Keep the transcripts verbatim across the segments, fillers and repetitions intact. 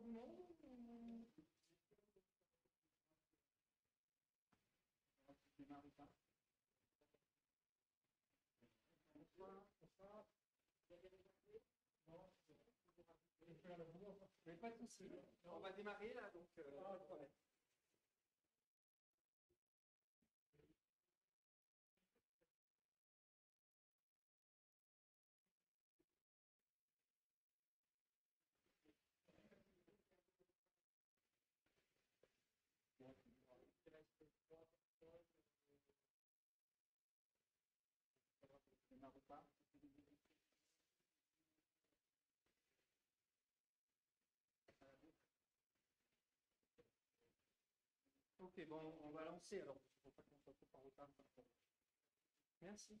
Pas de souci. On va démarrer là, donc euh, pas de problème. Ok, bon, on va lancer alors. Il ne faut pas qu'on soit trop en retard. Merci.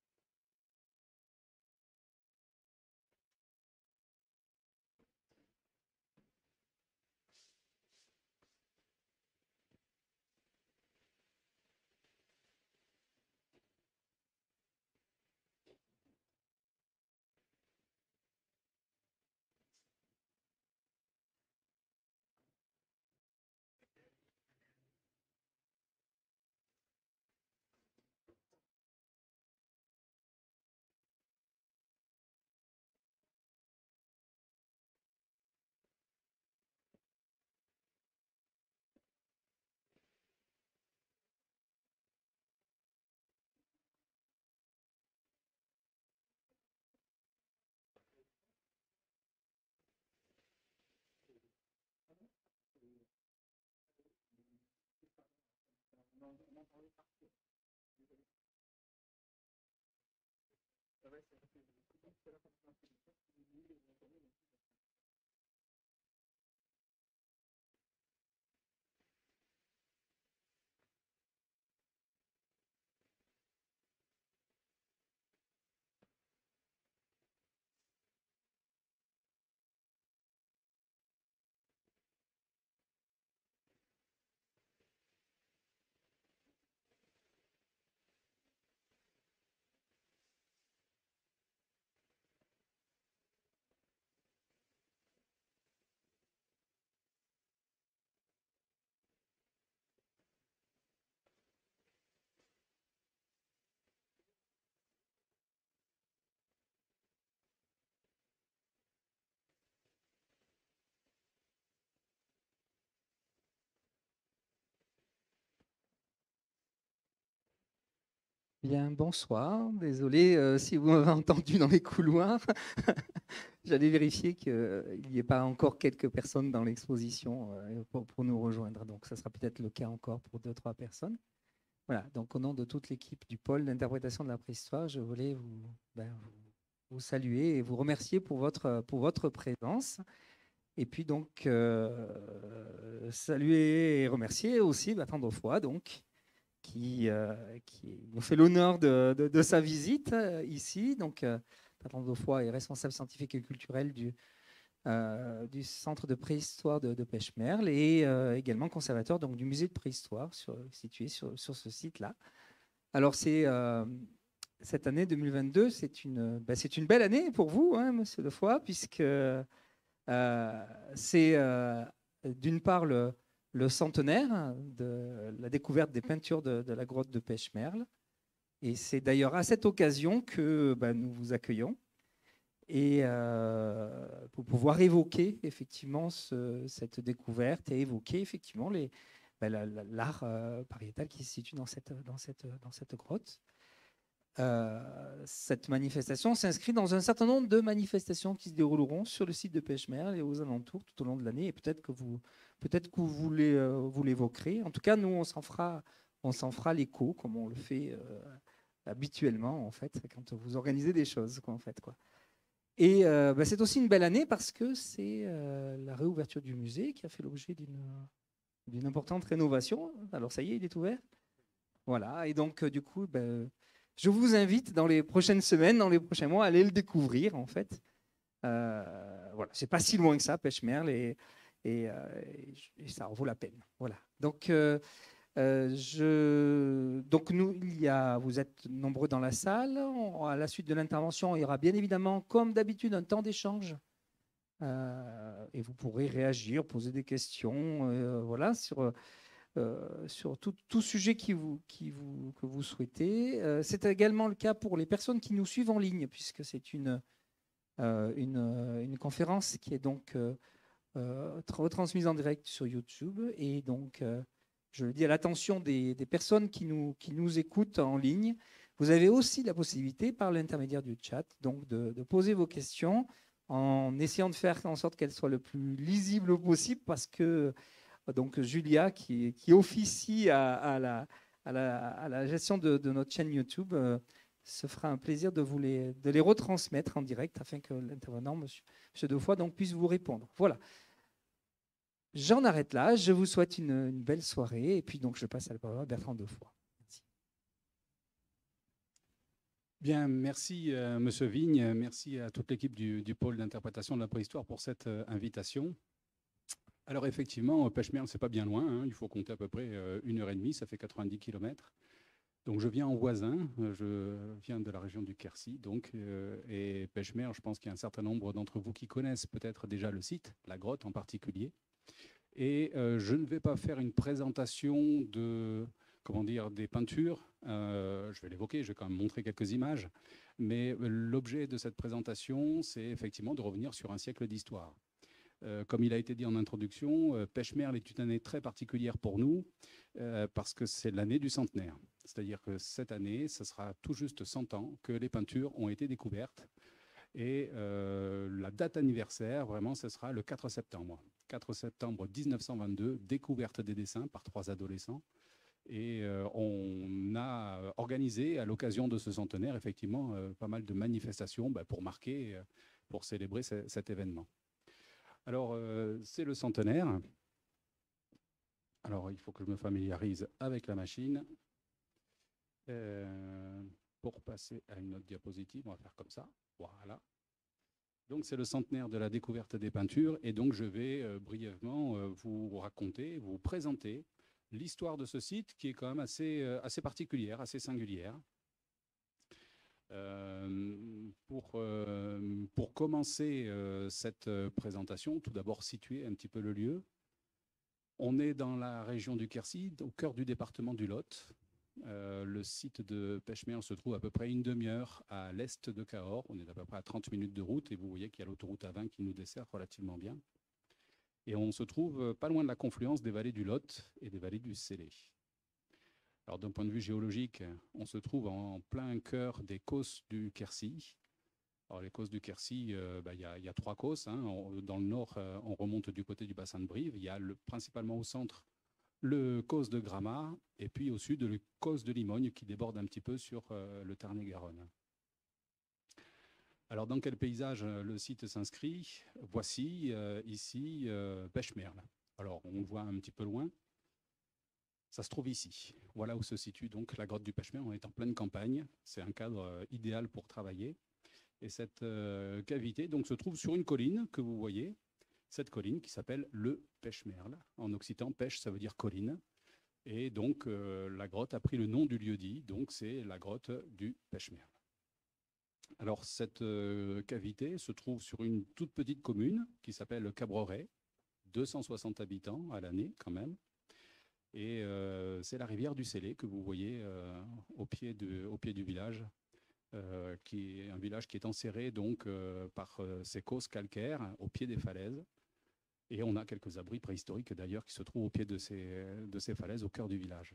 Bien, bonsoir. Désolé euh, si vous m'avez entendu dans les couloirs. J'allais vérifier qu'il n'y ait pas encore quelques personnes dans l'exposition euh, pour, pour nous rejoindre. Donc, ça sera peut-être le cas encore pour deux, trois personnes. Voilà. Donc, au nom de toute l'équipe du pôle d'interprétation de la préhistoire, je voulais vous, ben, vous, vous saluer et vous remercier pour votre, pour votre présence. Et puis, donc, euh, saluer et remercier aussi Bertrand Dofroy, donc, qui, euh, qui nous fait l'honneur de, de, de sa visite euh, ici. Donc, euh, Bertrand Dofroy est responsable scientifique et culturel du, euh, du Centre de préhistoire de, de Pêche-Merle et euh, également conservateur donc, du musée de préhistoire sur, situé sur, sur ce site-là. Alors, c'est, euh, cette année deux mille vingt-deux, c'est une, ben, c'est une belle année pour vous, hein, monsieur Dofroy, puisque euh, c'est euh, d'une part le le centenaire de la découverte des peintures de, de la grotte de Pêche-Merle. Et c'est d'ailleurs à cette occasion que bah, nous vous accueillons et euh, pour pouvoir évoquer effectivement ce, cette découverte et évoquer effectivement les, bah, la, la, l'art euh, pariétal qui se situe dans cette, dans cette, dans cette grotte. Euh, cette manifestation s'inscrit dans un certain nombre de manifestations qui se dérouleront sur le site de Pêche-Merle et aux alentours tout au long de l'année. Et peut-être que vous, peut-être que vous, les, euh, vous l'évoquerez. En tout cas, nous, on s'en fera, on s'en fera l'écho, comme on le fait euh, habituellement, en fait, quand vous organisez des choses, quoi, en fait, quoi. Et euh, bah, c'est aussi une belle année parce que c'est euh, la réouverture du musée qui a fait l'objet d'une, d'une importante rénovation. Alors, ça y est, il est ouvert. Voilà. Et donc, euh, du coup, bah, je vous invite dans les prochaines semaines, dans les prochains mois, à aller le découvrir, en fait. Euh, voilà, c'est pas si loin que ça, Pêche-Merle, et, et, euh, et ça en vaut la peine. Voilà. Donc, euh, euh, je, donc nous, il y a, vous êtes nombreux dans la salle. On- à la suite de l'intervention, il y aura bien évidemment, comme d'habitude, un temps d'échange Euh, et vous pourrez réagir, poser des questions, euh, voilà, sur, euh, sur tout, tout sujet qui vous, qui vous, que vous souhaitez. Euh, c'est également le cas pour les personnes qui nous suivent en ligne, puisque c'est une, euh, une, une conférence qui est donc euh, euh, retransmise en direct sur YouTube. Et donc, euh, je le dis à l'attention des, des personnes qui nous, qui nous écoutent en ligne. Vous avez aussi la possibilité, par l'intermédiaire du chat, donc de, de poser vos questions en essayant de faire en sorte qu'elles soient le plus lisibles possible, parce que donc Julia, qui, qui officie à, à, la, à, la, à la gestion de, de notre chaîne YouTube, euh, se fera un plaisir de vous les, de les retransmettre en direct afin que l'intervenant, monsieur, monsieur Defoy, donc, puisse vous répondre. Voilà. J'en arrête là. Je vous souhaite une, une belle soirée. Et puis, donc, je passe à la parole à Bertrand Defoy. Merci. Bien, merci euh, Monsieur Vigne, merci à toute l'équipe du, du pôle d'interprétation de la préhistoire pour cette euh, invitation. Alors effectivement, Pêche-Merle, c'est pas bien loin, hein, il faut compter à peu près euh, une heure et demie, ça fait quatre-vingt-dix kilomètres. Donc je viens en voisin, je viens de la région du Quercy, donc, euh, et Pêche-Merle, je pense qu'il y a un certain nombre d'entre vous qui connaissent peut-être déjà le site, la grotte en particulier. Et euh, je ne vais pas faire une présentation de, comment dire, des peintures. Euh, je vais l'évoquer, je vais quand même montrer quelques images. Mais l'objet de cette présentation, c'est effectivement de revenir sur un siècle d'histoire. Euh, comme il a été dit en introduction, euh, Pêche-Merle est une année très particulière pour nous euh, parce que c'est l'année du centenaire. C'est-à-dire que cette année, ce sera tout juste cent ans que les peintures ont été découvertes. Et euh, la date anniversaire, vraiment, ce sera le quatre septembre. quatre septembre mille neuf cent vingt-deux, découverte des dessins par trois adolescents. Et euh, on a organisé, à l'occasion de ce centenaire, effectivement, euh, pas mal de manifestations bah, pour marquer, euh, pour célébrer ce, cet événement. Alors, euh, c'est le centenaire. Alors, il faut que je me familiarise avec la machine. Euh, pour passer à une autre diapositive, on va faire comme ça. Voilà. Donc c'est le centenaire de la découverte des peintures et donc je vais euh, brièvement euh, vous raconter, vous présenter l'histoire de ce site qui est quand même assez, euh, assez particulière, assez singulière. Euh, pour, euh, pour commencer euh, cette présentation, tout d'abord situer un petit peu le lieu. On est dans la région du Quercy, au cœur du département du Lot. Euh, le site de Pêche-Merle se trouve à peu près une demi-heure à l'est de Cahors. On est à peu près à trente minutes de route et vous voyez qu'il y a l'autoroute A vingt qui nous dessert relativement bien. Et on se trouve pas loin de la confluence des vallées du Lot et des vallées du Célé. Alors d'un point de vue géologique, on se trouve en plein cœur des causses du Quercy. Alors les causses du Quercy, euh, bah, y a, y a trois causses. Hein. On, dans le nord, euh, on remonte du côté du bassin de Brive. Il y a le, principalement au centre le causse de Gramat, et puis au sud le causse de Limogne qui déborde un petit peu sur euh, le Tarn-et-Garonne. Alors dans quel paysage euh, le site s'inscrit? Voici euh, ici euh, Pêche-Merle. Alors on le voit un petit peu loin. Ça se trouve ici. Voilà où se situe donc la grotte du Pêche-Merle. On est en pleine campagne. C'est un cadre euh, idéal pour travailler. Et cette euh, cavité donc, se trouve sur une colline que vous voyez. Cette colline qui s'appelle le Pêche-Merle. En occitan, pêche, ça veut dire colline. Et donc, euh, la grotte a pris le nom du lieu-dit. Donc, c'est la grotte du Pêche-Merle. Alors, cette euh, cavité se trouve sur une toute petite commune qui s'appelle Cabreret, deux cent soixante habitants à l'année quand même. Et euh, c'est la rivière du Célé que vous voyez euh, au, pied de, au pied du village, euh, qui est un village qui est enserré donc, euh, par euh, ces causses calcaires au pied des falaises. Et on a quelques abris préhistoriques d'ailleurs qui se trouvent au pied de ces, de ces falaises au cœur du village.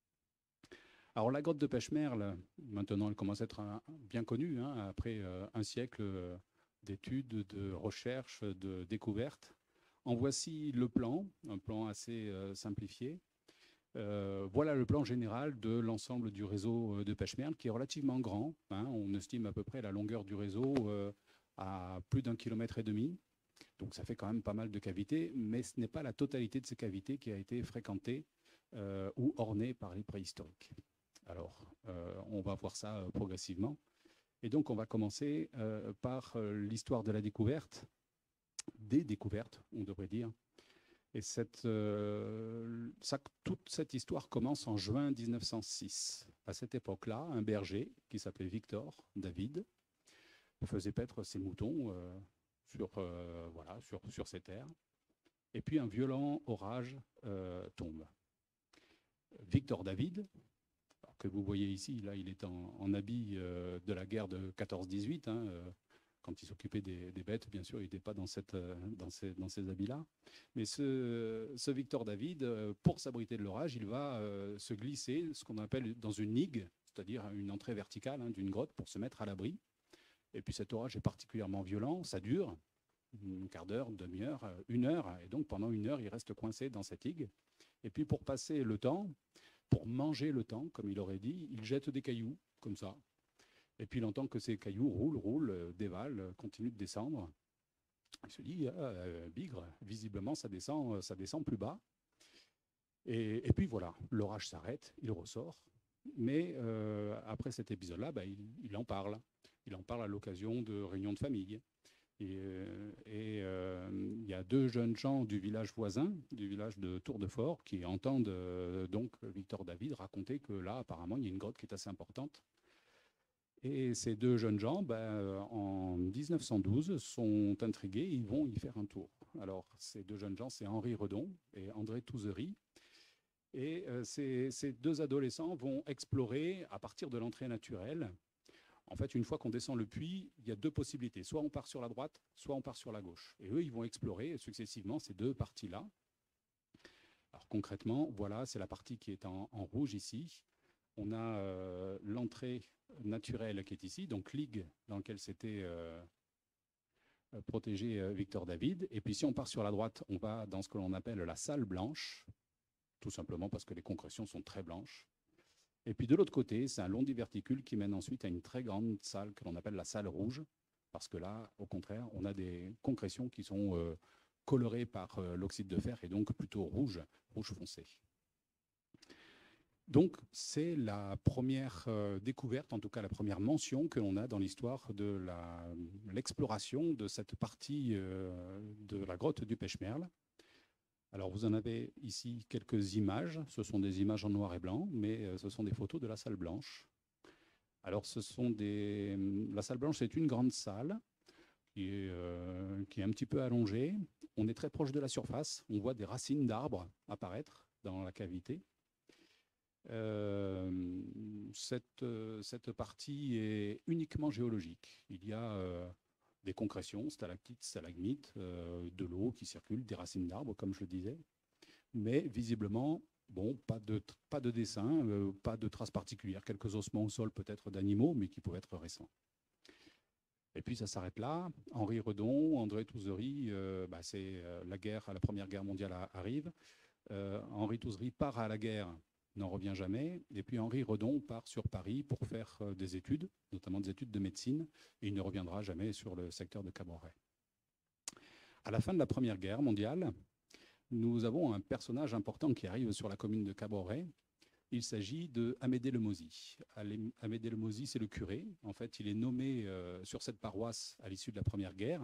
Alors la grotte de Pêche-Merle, maintenant elle commence à être un, bien connue, hein, après euh, un siècle euh, d'études, de recherches, de découvertes. En voici le plan, un plan assez euh, simplifié. Euh, voilà le plan général de l'ensemble du réseau de Pêche-Merle qui est relativement grand. Hein, on estime à peu près la longueur du réseau euh, à plus d'un kilomètre et demi. Donc ça fait quand même pas mal de cavités, mais ce n'est pas la totalité de ces cavités qui a été fréquentée euh, ou ornée par les préhistoriques. Alors, euh, on va voir ça euh, progressivement. Et donc, on va commencer euh, par euh, l'histoire de la découverte, des découvertes, on devrait dire. Et cette, euh, ça, toute cette histoire commence en juin mille neuf cent six. À cette époque-là, un berger qui s'appelait Victor David faisait paître ses moutons euh, sur, euh, voilà, sur, sur ces terres. Et puis un violent orage euh, tombe. Victor David, que vous voyez ici, là, il est en, en habit euh, de la guerre de quatorze dix-huit. Hein, euh, quand il s'occupait des, des bêtes, bien sûr, il n'était pas dans, cette, euh, dans ces, dans ces habits-là. Mais ce, ce Victor David, euh, pour s'abriter de l'orage, il va euh, se glisser, ce qu'on appelle dans une nigue, c'est-à-dire une entrée verticale hein, d'une grotte pour se mettre à l'abri. Et puis cet orage est particulièrement violent, ça dure un quart d'heure, demi-heure, une heure. Et donc pendant une heure, il reste coincé dans cette higue. Et puis pour passer le temps, pour manger le temps, comme il aurait dit, il jette des cailloux, comme ça. Et puis il entend que ces cailloux roulent, roulent, dévalent, continuent de descendre. Il se dit, ah, euh, bigre, visiblement ça descend, ça descend plus bas. Et, et puis voilà, l'orage s'arrête, il ressort. Mais euh, après cet épisode-là, bah, il, il en parle. Il en parle à l'occasion de réunions de famille. Et, et euh, il y a deux jeunes gens du village voisin, du village de Tour-de-Fort, qui entendent euh, donc Victor David raconter que là, apparemment, il y a une grotte qui est assez importante. Et ces deux jeunes gens, ben, en dix-neuf cent douze, sont intrigués, ils vont y faire un tour. Alors, ces deux jeunes gens, c'est Henri Redon et André Touzerie. Et euh, ces, ces deux adolescents vont explorer à partir de l'entrée naturelle. En fait, une fois qu'on descend le puits, il y a deux possibilités. Soit on part sur la droite, soit on part sur la gauche. Et eux, ils vont explorer successivement ces deux parties-là. Alors concrètement, voilà, c'est la partie qui est en, en rouge ici. On a euh, l'entrée naturelle qui est ici, donc l'igue dans laquelle s'était euh, protégé euh, Victor David. Et puis si on part sur la droite, on va dans ce que l'on appelle la salle blanche, tout simplement parce que les concrétions sont très blanches. Et puis de l'autre côté, c'est un long diverticule qui mène ensuite à une très grande salle que l'on appelle la salle rouge, parce que là, au contraire, on a des concrétions qui sont euh, colorées par euh, l'oxyde de fer et donc plutôt rouge, rouge foncé. Donc c'est la première euh, découverte, en tout cas la première mention que l'on a dans l'histoire de l'exploration de cette partie euh, de la grotte du Pechmerle. Alors vous en avez ici quelques images, ce sont des images en noir et blanc, mais ce sont des photos de la salle blanche. Alors ce sont des... La salle blanche, c'est une grande salle qui est, euh, qui est un petit peu allongée. On est très proche de la surface, on voit des racines d'arbres apparaître dans la cavité. Euh, cette, cette partie est uniquement géologique. Il y a... Euh, des concrétions, stalactites, stalagmites, euh, de l'eau qui circule, des racines d'arbres, comme je le disais. Mais visiblement, bon, pas de, pas de dessin, euh, pas de traces particulières, quelques ossements au sol peut-être d'animaux, mais qui pouvaient être récents. Et puis ça s'arrête là. Henri Redon, André Touzerie, euh, bah, c'est euh, la guerre, la Première Guerre mondiale arrive. Euh, Henri Touzerie part à la guerre, n'en revient jamais. Et puis Henri Redon part sur Paris pour faire euh, des études, notamment des études de médecine, et il ne reviendra jamais sur le secteur de Caboret. À la fin de la Première Guerre mondiale, nous avons un personnage important qui arrive sur la commune de Caboret. Il s'agit de Amédée Lemosy. Amédée Lemosy, c'est le curé. En fait, il est nommé euh, sur cette paroisse à l'issue de la Première Guerre.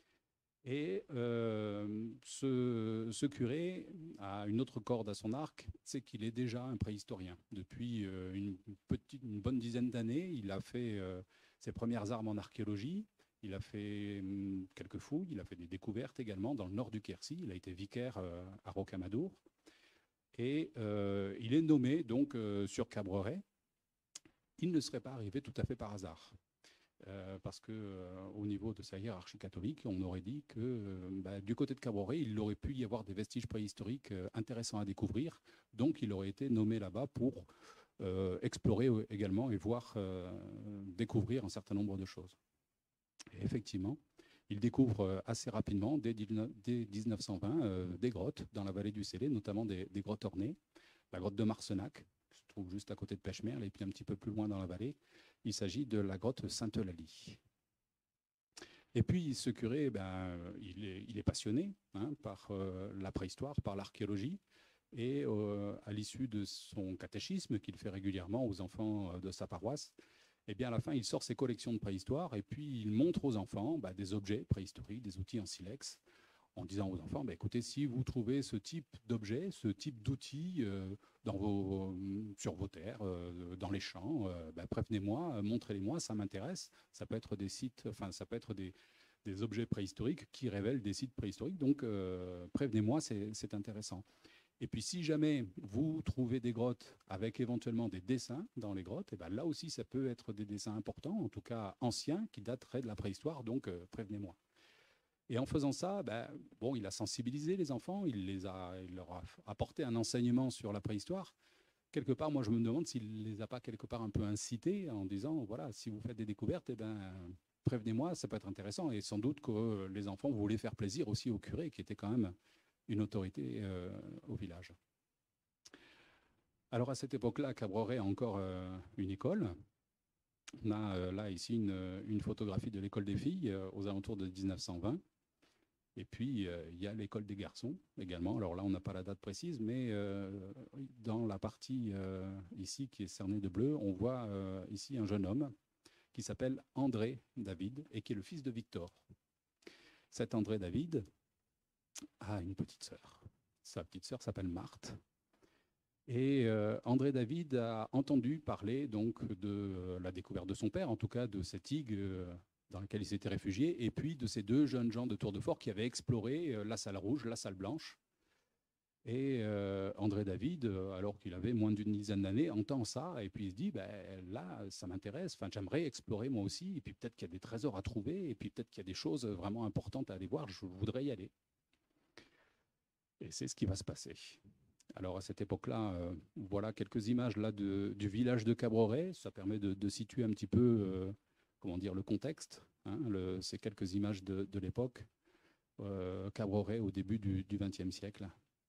Et euh, ce, ce curé a une autre corde à son arc, c'est qu'il est déjà un préhistorien. Depuis euh, une, petite, une bonne dizaine d'années, il a fait euh, ses premières armes en archéologie, il a fait hum, quelques fouilles, il a fait des découvertes également dans le nord du Quercy, il a été vicaire euh, à Rocamadour, et euh, il est nommé donc euh, sur Cabreret. Il ne serait pas arrivé tout à fait par hasard. Euh, parce qu'au euh, niveau de sa hiérarchie catholique, on aurait dit que euh, bah, du côté de Caboret, il aurait pu y avoir des vestiges préhistoriques euh, intéressants à découvrir. Donc il aurait été nommé là-bas pour euh, explorer également et voir, euh, découvrir un certain nombre de choses. Et effectivement, il découvre assez rapidement, dès mille neuf cent vingt, euh, des grottes dans la vallée du Célé, notamment des, des grottes ornées. La grotte de Marcenac, qui se trouve juste à côté de Pechmerle, et puis un petit peu plus loin dans la vallée, il s'agit de la grotte Sainte-Eulalie. Et puis ce curé, ben, il, est, il est passionné hein, par euh, la préhistoire, par l'archéologie, et euh, à l'issue de son catéchisme qu'il fait régulièrement aux enfants de sa paroisse, eh bien à la fin il sort ses collections de préhistoire et puis il montre aux enfants ben, des objets préhistoriques, des outils en silex, en disant aux enfants, bah, écoutez, si vous trouvez ce type d'objet, ce type d'outils euh, dans vos, sur vos terres, euh, dans les champs, euh, bah, prévenez-moi, montrez-les-moi, ça m'intéresse. Ça peut être des sites, enfin, ça peut être des, des objets préhistoriques qui révèlent des sites préhistoriques. Donc, euh, prévenez-moi, c'est intéressant. Et puis, si jamais vous trouvez des grottes avec éventuellement des dessins dans les grottes, et ben là aussi, ça peut être des dessins importants, en tout cas anciens, qui dateraient de la préhistoire. Donc, euh, prévenez-moi. Et en faisant ça, ben, bon, il a sensibilisé les enfants, il, les a, il leur a apporté un enseignement sur la préhistoire. Quelque part, moi, je me demande s'il ne les a pas quelque part un peu incités en disant, voilà, si vous faites des découvertes, eh ben, prévenez-moi, ça peut être intéressant. Et sans doute que les enfants voulaient faire plaisir aussi au curé, qui était quand même une autorité euh, au village. Alors, à cette époque-là, Cabreret a encore euh, une école. On a euh, là, ici, une, une photographie de l'école des filles euh, aux alentours de mille neuf cent vingt. Et puis, euh, il y a l'école des garçons également. Alors là, on n'a pas la date précise, mais euh, dans la partie euh, ici qui est cernée de bleu, on voit euh, ici un jeune homme qui s'appelle André David et qui est le fils de Victor. Cet André David a une petite sœur. Sa petite sœur s'appelle Marthe. Et euh, André David a entendu parler donc de euh, la découverte de son père, en tout cas de cette île euh, dans laquelle il s'était réfugié, et puis de ces deux jeunes gens de Tour-de-Fort qui avaient exploré euh, la salle rouge, la salle blanche. Et euh, André David, euh, alors qu'il avait moins d'une dizaine d'années, entend ça, et puis il se dit, ben, là, ça m'intéresse, enfin, j'aimerais explorer moi aussi, et puis peut-être qu'il y a des trésors à trouver, et puis peut-être qu'il y a des choses vraiment importantes à aller voir, je voudrais y aller. Et c'est ce qui va se passer. Alors à cette époque-là, euh, voilà quelques images là de, du village de Cabreret. Ça permet de, de situer un petit peu, euh, comment dire, le contexte. Hein, le, ces quelques images de, de l'époque. Euh, Cabreret au début du vingtième siècle.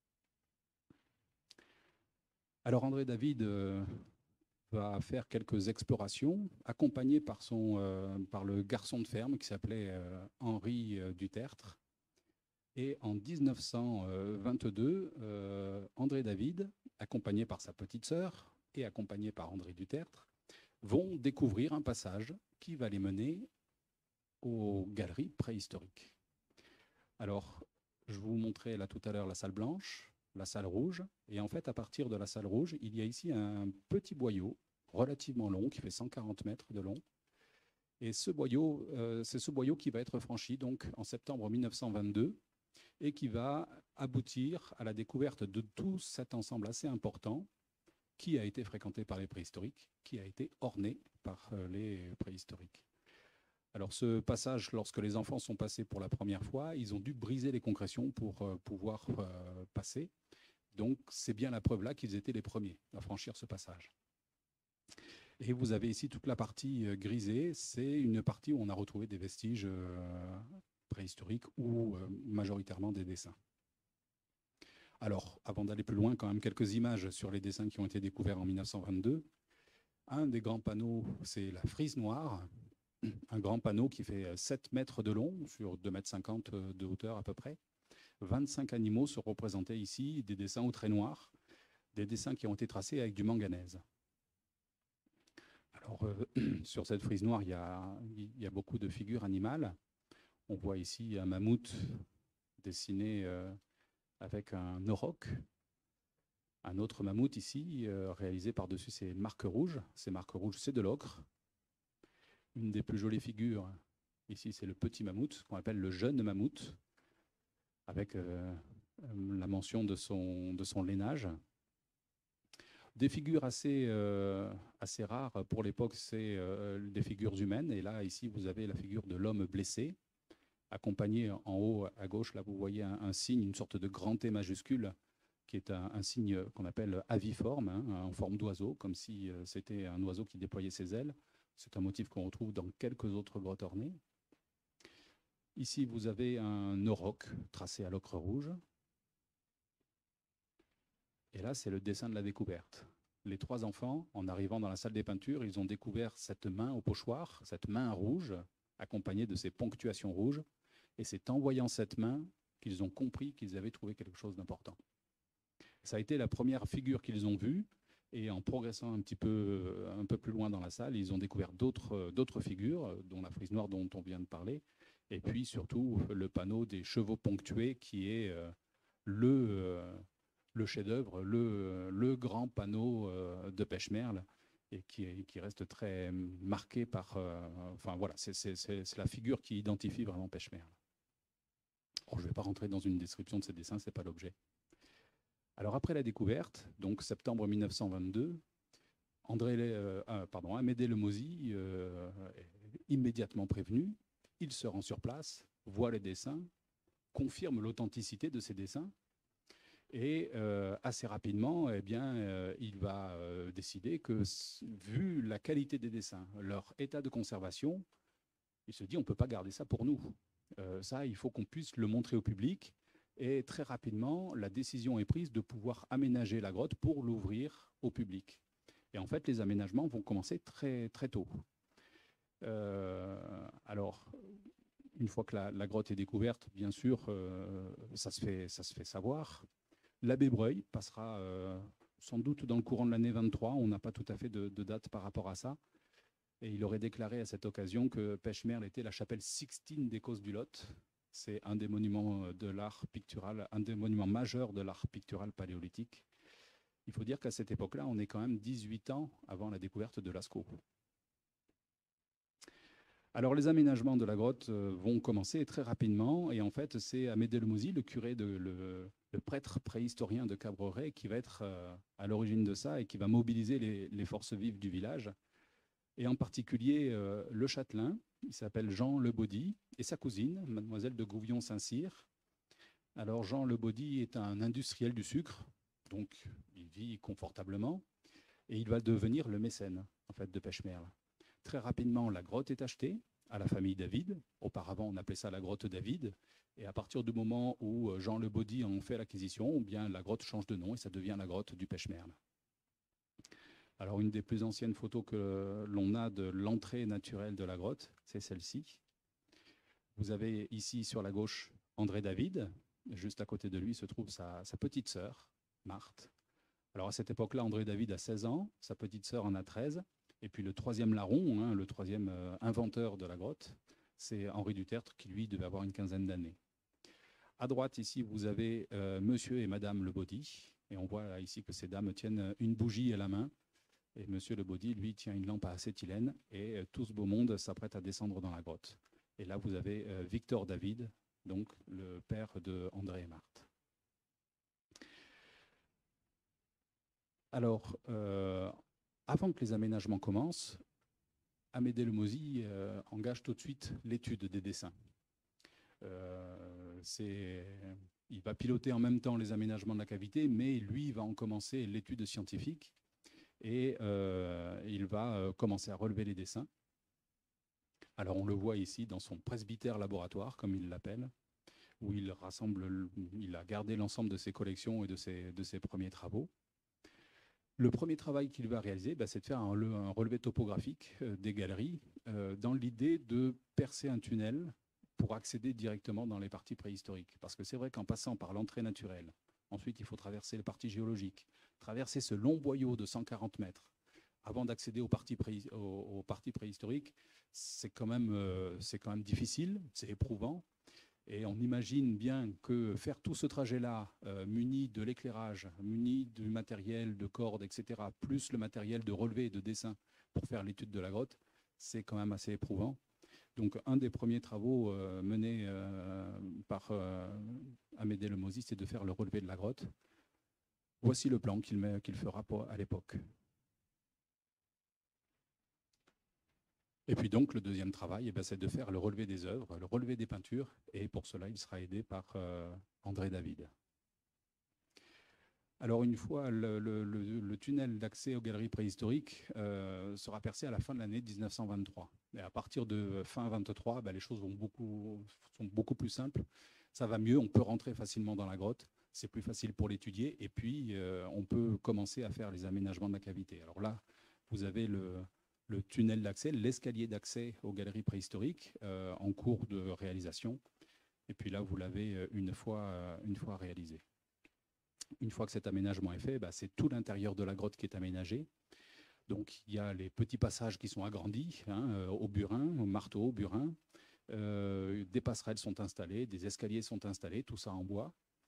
Alors André David euh, va faire quelques explorations, accompagné par, son, euh, par le garçon de ferme qui s'appelait euh, Henri euh, Dutertre. Et en mille neuf cent vingt-deux, euh, André David, accompagné par sa petite sœur et accompagné par André Dutertre, vont découvrir un passage qui va les mener aux galeries préhistoriques. Alors, je vous montrais là tout à l'heure la salle blanche, la salle rouge, et en fait, à partir de la salle rouge, il y a ici un petit boyau relativement long, qui fait cent quarante mètres de long. Et ce boyau, euh, c'est ce boyau qui va être franchi donc en septembre mille neuf cent vingt-deux, et qui va aboutir à la découverte de tout cet ensemble assez important qui a été fréquenté par les préhistoriques, qui a été orné par les préhistoriques. Alors ce passage, lorsque les enfants sont passés pour la première fois, ils ont dû briser les concrétions pour euh, pouvoir euh, passer. Donc c'est bien la preuve là qu'ils étaient les premiers à franchir ce passage. Et vous avez ici toute la partie euh, grisée, c'est une partie où on a retrouvé des vestiges euh, préhistoriques ou euh, majoritairement des dessins. Alors, avant d'aller plus loin, quand même quelques images sur les dessins qui ont été découverts en mille neuf cent vingt-deux. Un des grands panneaux, c'est la frise noire, un grand panneau qui fait sept mètres de long sur deux mètres cinquante de hauteur à peu près. vingt-cinq animaux sont représentés ici, des dessins au trait noir, des dessins qui ont été tracés avec du manganèse. Alors, euh, sur cette frise noire, il y a, il y a beaucoup de figures animales. On voit ici un mammouth dessiné euh, avec un auroch. Un autre mammouth ici, euh, réalisé par-dessus ces marques rouges. Ces marques rouges, c'est de l'ocre. Une des plus jolies figures, ici, c'est le petit mammouth, qu'on appelle le jeune mammouth, avec euh, la mention de son, de son lainage. Des figures assez, euh, assez rares pour l'époque, c'est euh, des figures humaines. Et là, ici, vous avez la figure de l'homme blessé, accompagné en haut à gauche. Là, vous voyez un, un signe, une sorte de grand T majuscule, qui est un, un signe qu'on appelle aviforme, hein, en forme d'oiseau, comme si euh, c'était un oiseau qui déployait ses ailes. C'est un motif qu'on retrouve dans quelques autres grottes ornées. Ici, vous avez un auroch tracé à l'ocre rouge. Et là, c'est le dessin de la découverte. Les trois enfants, en arrivant dans la salle des peintures, ils ont découvert cette main au pochoir, cette main rouge, accompagnée de ces ponctuations rouges. Et c'est en voyant cette main qu'ils ont compris qu'ils avaient trouvé quelque chose d'important. Ça a été la première figure qu'ils ont vue. Et en progressant un petit peu, un peu plus loin dans la salle, ils ont découvert d'autres d'autres figures, dont la frise noire dont on vient de parler. Et puis surtout le panneau des chevaux ponctués qui est euh, le... Euh, le chef-d'œuvre, le, le grand panneau euh, de Pechmerle et qui, est, qui reste très marqué par... Euh, enfin voilà, c'est la figure qui identifie vraiment Pechmerle. Je ne vais pas rentrer dans une description de ces dessins, ce n'est pas l'objet. Alors après la découverte, donc septembre mille neuf cent vingt-deux, André, euh, ah, pardon, Amédée Lemosy euh, est immédiatement prévenu. Il se rend sur place, voit les dessins, confirme l'authenticité de ces dessins et euh, assez rapidement, eh bien, euh, il va euh, décider que, vu la qualité des dessins, leur état de conservation, il se dit on ne peut pas garder ça pour nous. Euh, ça, il faut qu'on puisse le montrer au public. Et très rapidement, la décision est prise de pouvoir aménager la grotte pour l'ouvrir au public. Et en fait, les aménagements vont commencer très, très tôt. Euh, alors, une fois que la, la grotte est découverte, bien sûr, euh, ça, se fait, ça se fait savoir. L'abbé Breuil passera euh, sans doute dans le courant de l'année vingt-trois. On n'a pas tout à fait de, de date par rapport à ça. Et il aurait déclaré à cette occasion que Pechmerle était la chapelle Sixtine des Causes du Lot. C'est un des monuments de l'art pictural, un des monuments majeurs de l'art pictural paléolithique. Il faut dire qu'à cette époque-là, on est quand même dix-huit ans avant la découverte de Lascaux. Alors les aménagements de la grotte vont commencer très rapidement et en fait c'est Amédée Lemosy, le curé, de, le, le prêtre préhistorien de Cabreret, qui va être à l'origine de ça et qui va mobiliser les, les forces vives du village. Et en particulier euh, le châtelain, il s'appelle Jean Lebaudy, et sa cousine, mademoiselle de Gouvion-Saint-Cyr. Alors Jean Lebaudy est un industriel du sucre, donc il vit confortablement, et il va devenir le mécène en fait, de Pechmerle. Très rapidement, la grotte est achetée à la famille David. Auparavant, on appelait ça la grotte David. Et à partir du moment où Jean Lebaudy en fait l'acquisition, eh bien la grotte change de nom et ça devient la grotte du Pechmerle. Alors, une des plus anciennes photos que l'on a de l'entrée naturelle de la grotte, c'est celle-ci. Vous avez ici, sur la gauche, André David. Juste à côté de lui se trouve sa, sa petite sœur, Marthe. Alors, à cette époque-là, André David a seize ans, sa petite sœur en a treize. Et puis, le troisième larron, hein, le troisième euh, inventeur de la grotte, c'est Henri Dutertre, qui, lui, devait avoir une quinzaine d'années. À droite, ici, vous avez euh, monsieur et madame Lebaudy. Et on voit là, ici que ces dames tiennent une bougie à la main. Et monsieur Lebaudy, lui, tient une lampe à acétylène et euh, tout ce beau monde s'apprête à descendre dans la grotte. Et là, vous avez euh, Victor David, donc le père de André et Marthe. Alors, euh, avant que les aménagements commencent, Amédée Lemosy euh, engage tout de suite l'étude des dessins. Euh, il va piloter en même temps les aménagements de la cavité, mais lui va en commencer l'étude scientifique. Et euh, il va euh, commencer à relever les dessins. Alors on le voit ici dans son presbytère laboratoire, comme il l'appelle, où il rassemble, il a gardé l'ensemble de ses collections et de ses, de ses premiers travaux. Le premier travail qu'il va réaliser, bah, c'est de faire un, un relevé topographique euh, des galeries euh, dans l'idée de percer un tunnel pour accéder directement dans les parties préhistoriques. Parce que c'est vrai qu'en passant par l'entrée naturelle, ensuite il faut traverser les parties géologiques, traverser ce long boyau de cent quarante mètres avant d'accéder aux parties, pré, aux, aux parties préhistoriques, c'est quand même, euh, c'est quand même difficile, c'est éprouvant. Et on imagine bien que faire tout ce trajet-là, euh, muni de l'éclairage, muni du matériel, de cordes, et cetera, plus le matériel de relevé et de dessin pour faire l'étude de la grotte, c'est quand même assez éprouvant. Donc, un des premiers travaux euh, menés euh, par euh, Amédée Lemosy, c'est de faire le relevé de la grotte. Voici le plan qu'il qu'il fera à l'époque. Et puis donc, le deuxième travail, eh ben, c'est de faire le relevé des œuvres, le relevé des peintures, et pour cela, il sera aidé par euh, André David. Alors, une fois, le, le, le, le tunnel d'accès aux galeries préhistoriques euh, sera percé à la fin de l'année mille neuf cent vingt-trois. Et à partir de fin vingt-trois, ben, les choses vont beaucoup, sont beaucoup plus simples. Ça va mieux, on peut rentrer facilement dans la grotte, c'est plus facile pour l'étudier, et puis euh, on peut commencer à faire les aménagements de la cavité. Alors là, vous avez le... le tunnel d'accès, l'escalier d'accès aux galeries préhistoriques euh, en cours de réalisation. Et puis là, vous l'avez une fois, euh, une fois réalisé. Une fois que cet aménagement est fait, bah, c'est tout l'intérieur de la grotte qui est aménagé. Donc, il y a les petits passages qui sont agrandis, hein, euh, au burin, au marteau, au burin. Euh, des passerelles sont installées, des escaliers sont installés, tout ça en bois.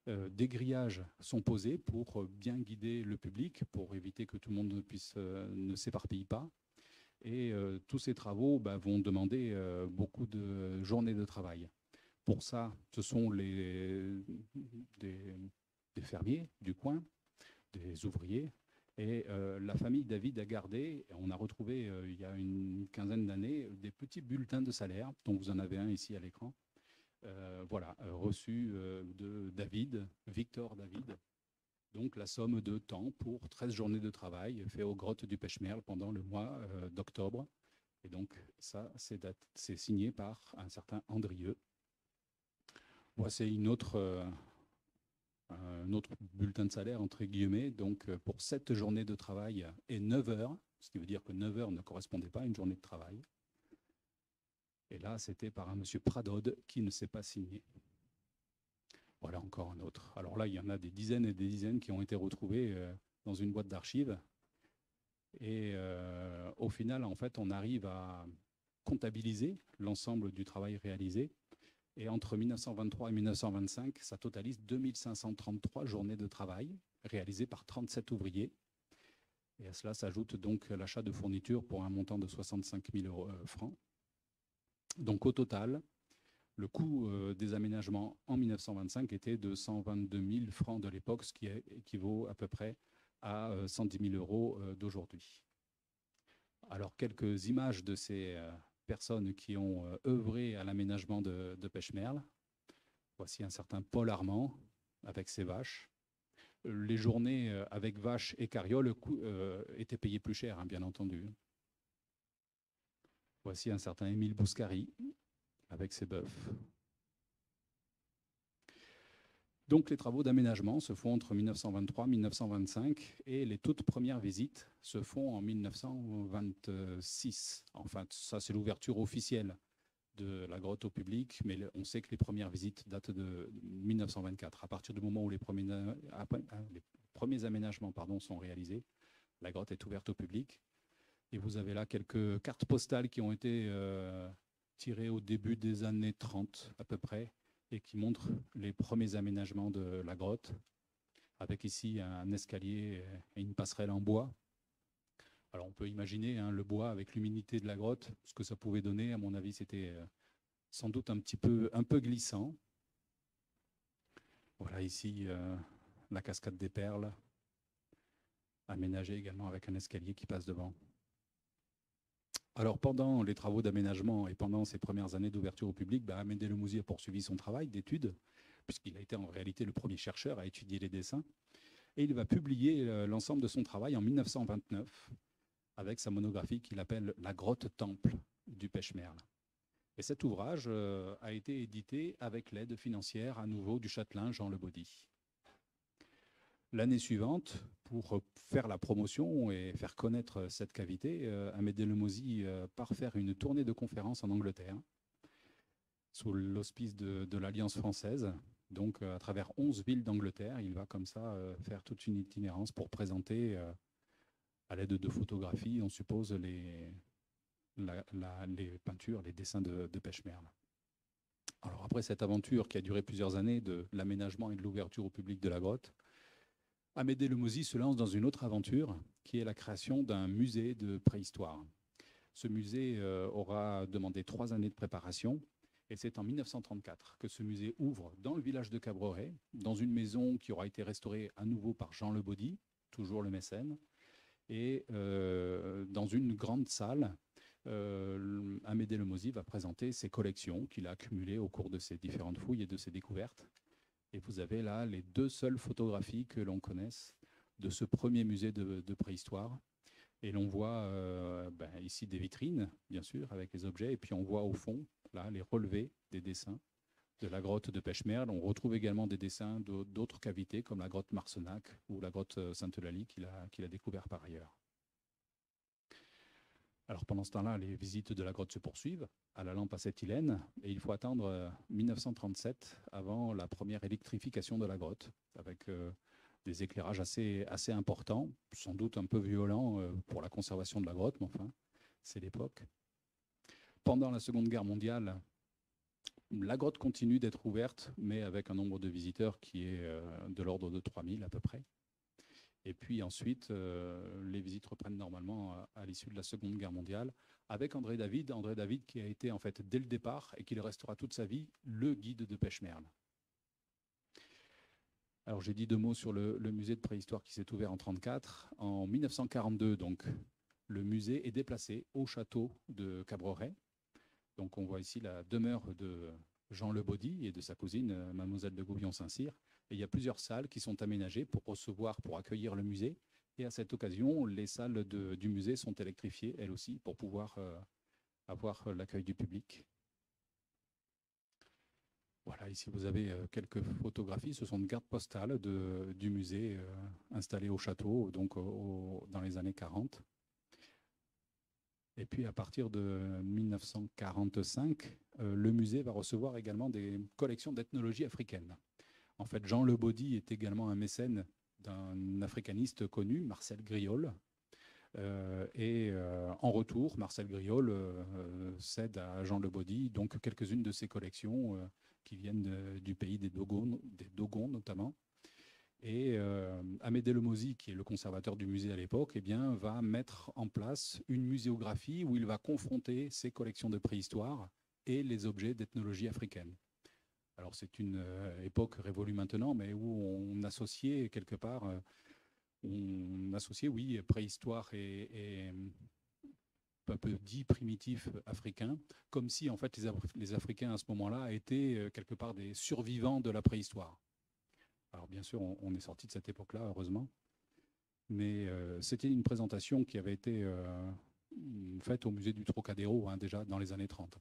Euh, des grillages sont posés pour bien guider le public, pour éviter que tout le monde ne, puisse, euh, ne s'éparpille pas. Et euh, tous ces travaux bah, vont demander euh, beaucoup de journées de travail. Pour ça, ce sont les, des, des fermiers du coin, des ouvriers. Et euh, la famille David a gardé, on a retrouvé euh, il y a une quinzaine d'années, des petits bulletins de salaire, dont vous en avez un ici à l'écran. Euh, voilà, euh, reçu euh, de David, Victor David. Donc la somme de temps pour treize journées de travail fait aux grottes du Pechmerle pendant le mois euh, d'octobre. Et donc ça, c'est signé par un certain Andrieux. Voici une autre, euh, un autre bulletin de salaire, entre guillemets, donc pour sept journées de travail et neuf heures, ce qui veut dire que neuf heures ne correspondait pas à une journée de travail. Et là, c'était par un monsieur Pradode qui ne s'est pas signé. Voilà encore un autre. Alors là, il y en a des dizaines et des dizaines qui ont été retrouvés euh, dans une boîte d'archives. Et euh, au final, en fait, on arrive à comptabiliser l'ensemble du travail réalisé. Et entre mille neuf cent vingt-trois et mille neuf cent vingt-cinq, ça totalise deux mille cinq cent trente-trois journées de travail réalisées par trente-sept ouvriers. Et à cela s'ajoute donc l'achat de fournitures pour un montant de soixante-cinq mille euros, euh, francs. Donc au total, le coût euh, des aménagements en mille neuf cent vingt-cinq était de cent vingt-deux mille francs de l'époque, ce qui équivaut à peu près à euh, cent dix mille euros euh, d'aujourd'hui. Alors quelques images de ces euh, personnes qui ont euh, œuvré à l'aménagement de, de Pechmerle. Voici un certain Paul Armand avec ses vaches. Les journées euh, avec vaches et carrioles euh, étaient payées plus cher, hein, bien entendu. Voici un certain Émile Bouscari avec ses bœufs. Donc les travaux d'aménagement se font entre mille neuf cent vingt-trois et mille neuf cent vingt-cinq et les toutes premières visites se font en mille neuf cent vingt-six. Enfin, ça c'est l'ouverture officielle de la grotte au public, mais on sait que les premières visites datent de mille neuf cent vingt-quatre. À partir du moment où les premiers, les premiers aménagements pardon, sont réalisés, la grotte est ouverte au public. Et vous avez là quelques cartes postales qui ont été euh, tirées au début des années trente à peu près, et qui montrent les premiers aménagements de la grotte, avec ici un escalier et une passerelle en bois. Alors on peut imaginer hein, le bois avec l'humidité de la grotte, ce que ça pouvait donner. À mon avis, c'était euh, sans doute un petit peu, un peu glissant. Voilà ici euh, la cascade des Perles, aménagée également avec un escalier qui passe devant. Alors pendant les travaux d'aménagement et pendant ces premières années d'ouverture au public, bah, Amédée Lemouzy a poursuivi son travail d'études, puisqu'il a été en réalité le premier chercheur à étudier les dessins. Et il va publier euh, l'ensemble de son travail en mille neuf cent vingt-neuf avec sa monographie qu'il appelle « La grotte-temple du Pechmerle ». Et cet ouvrage euh, a été édité avec l'aide financière à nouveau du châtelain Jean Le Baudy. L'année suivante, pour faire la promotion et faire connaître cette cavité, euh, Amédée Lemouzy euh, part faire une tournée de conférences en Angleterre, sous l'auspice de, de l'Alliance française. Donc, euh, à travers onze villes d'Angleterre, il va comme ça euh, faire toute une itinérance pour présenter, euh, à l'aide de photographies, on suppose, les, la, la, les peintures, les dessins de, de Pechmerle. Alors, après cette aventure qui a duré plusieurs années de l'aménagement et de l'ouverture au public de la grotte, Amédée Lemouzy se lance dans une autre aventure qui est la création d'un musée de préhistoire. Ce musée euh, aura demandé trois années de préparation et c'est en mille neuf cent trente-quatre que ce musée ouvre dans le village de Cabreret, dans une maison qui aura été restaurée à nouveau par Jean Le Baudy, toujours le mécène, et euh, dans une grande salle, euh, Amédée Lemouzy va présenter ses collections qu'il a accumulées au cours de ses différentes fouilles et de ses découvertes. Et vous avez là les deux seules photographies que l'on connaisse de ce premier musée de, de préhistoire. Et l'on voit euh, ben, ici des vitrines, bien sûr, avec les objets. Et puis on voit au fond, là, les relevés des dessins de la grotte de Pechmerle. On retrouve également des dessins d'autres cavités, comme la grotte Marcenac ou la grotte Sainte-Eulalie qu'il a, qu'il a découvert par ailleurs. Alors pendant ce temps-là, les visites de la grotte se poursuivent à la lampe acétylène et il faut attendre mille neuf cent trente-sept avant la première électrification de la grotte avec euh, des éclairages assez, assez importants, sans doute un peu violents euh, pour la conservation de la grotte, mais enfin, c'est l'époque. Pendant la Seconde Guerre mondiale, la grotte continue d'être ouverte, mais avec un nombre de visiteurs qui est euh, de l'ordre de trois mille à peu près. Et puis ensuite, euh, les visites reprennent normalement à, à l'issue de la Seconde Guerre mondiale, avec André David. André David qui a été en fait dès le départ, et qui le restera toute sa vie, le guide de Pêche-Merle. Alors j'ai dit deux mots sur le, le musée de préhistoire qui s'est ouvert en mille neuf cent trente-quatre. En mille neuf cent quarante-deux, donc, le musée est déplacé au château de Cabreret. Donc on voit ici la demeure de Jean Le Baudy et de sa cousine, mademoiselle de Gouvion-Saint-Cyr. Et il y a plusieurs salles qui sont aménagées pour recevoir, pour accueillir le musée. Et à cette occasion, les salles de, du musée sont électrifiées, elles aussi, pour pouvoir euh, avoir l'accueil du public. Voilà, ici vous avez euh, quelques photographies. Ce sont de cartes postales de, du musée euh, installé au château, donc au, dans les années quarante. Et puis à partir de mille neuf cent quarante-cinq, euh, le musée va recevoir également des collections d'ethnologie africaine. En fait, Jean Le Baudy est également un mécène d'un africaniste connu, Marcel Griol. Euh, et euh, en retour, Marcel Griol euh, cède à Jean Le Baudy donc quelques-unes de ses collections euh, qui viennent de, du pays des Dogons, des Dogons notamment. Et euh, Amédée Lemosy, qui est le conservateur du musée à l'époque, eh bien, va mettre en place une muséographie où il va confronter ses collections de préhistoire et les objets d'ethnologie africaine. Alors c'est une euh, époque révolue maintenant, mais où on associait quelque part, euh, on associait, oui, préhistoire et, et peuple dit primitif africain, comme si en fait les, Af les Africains à ce moment-là étaient euh, quelque part des survivants de la préhistoire. Alors bien sûr, on, on est sorti de cette époque-là, heureusement, mais euh, c'était une présentation qui avait été euh, faite au musée du Trocadéro, hein, déjà dans les années trente.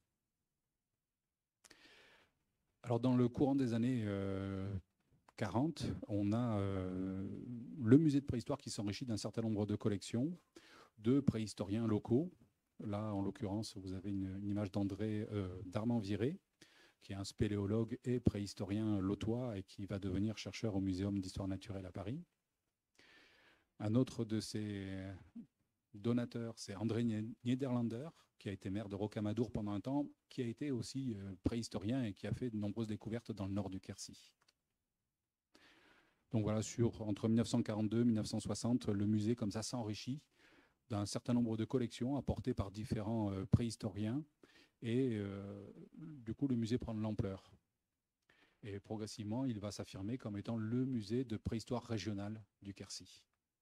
Alors dans le courant des années euh, quarante, on a euh, le musée de préhistoire qui s'enrichit d'un certain nombre de collections de préhistoriens locaux. Là, en l'occurrence, vous avez une, une image d'André euh, d'Armand Viré, qui est un spéléologue et préhistorien lotois et qui va devenir chercheur au Muséum d'histoire naturelle à Paris. Un autre de ses donateurs, c'est André Niederlander, qui a été maire de Rocamadour pendant un temps, qui a été aussi préhistorien et qui a fait de nombreuses découvertes dans le nord du Quercy. Donc voilà, sur, entre mille neuf cent quarante-deux et mille neuf cent soixante, le musée comme ça s'enrichit d'un certain nombre de collections apportées par différents euh, préhistoriens. Et euh, du coup, le musée prend de l'ampleur. Et progressivement, il va s'affirmer comme étant le musée de préhistoire régionale du Quercy.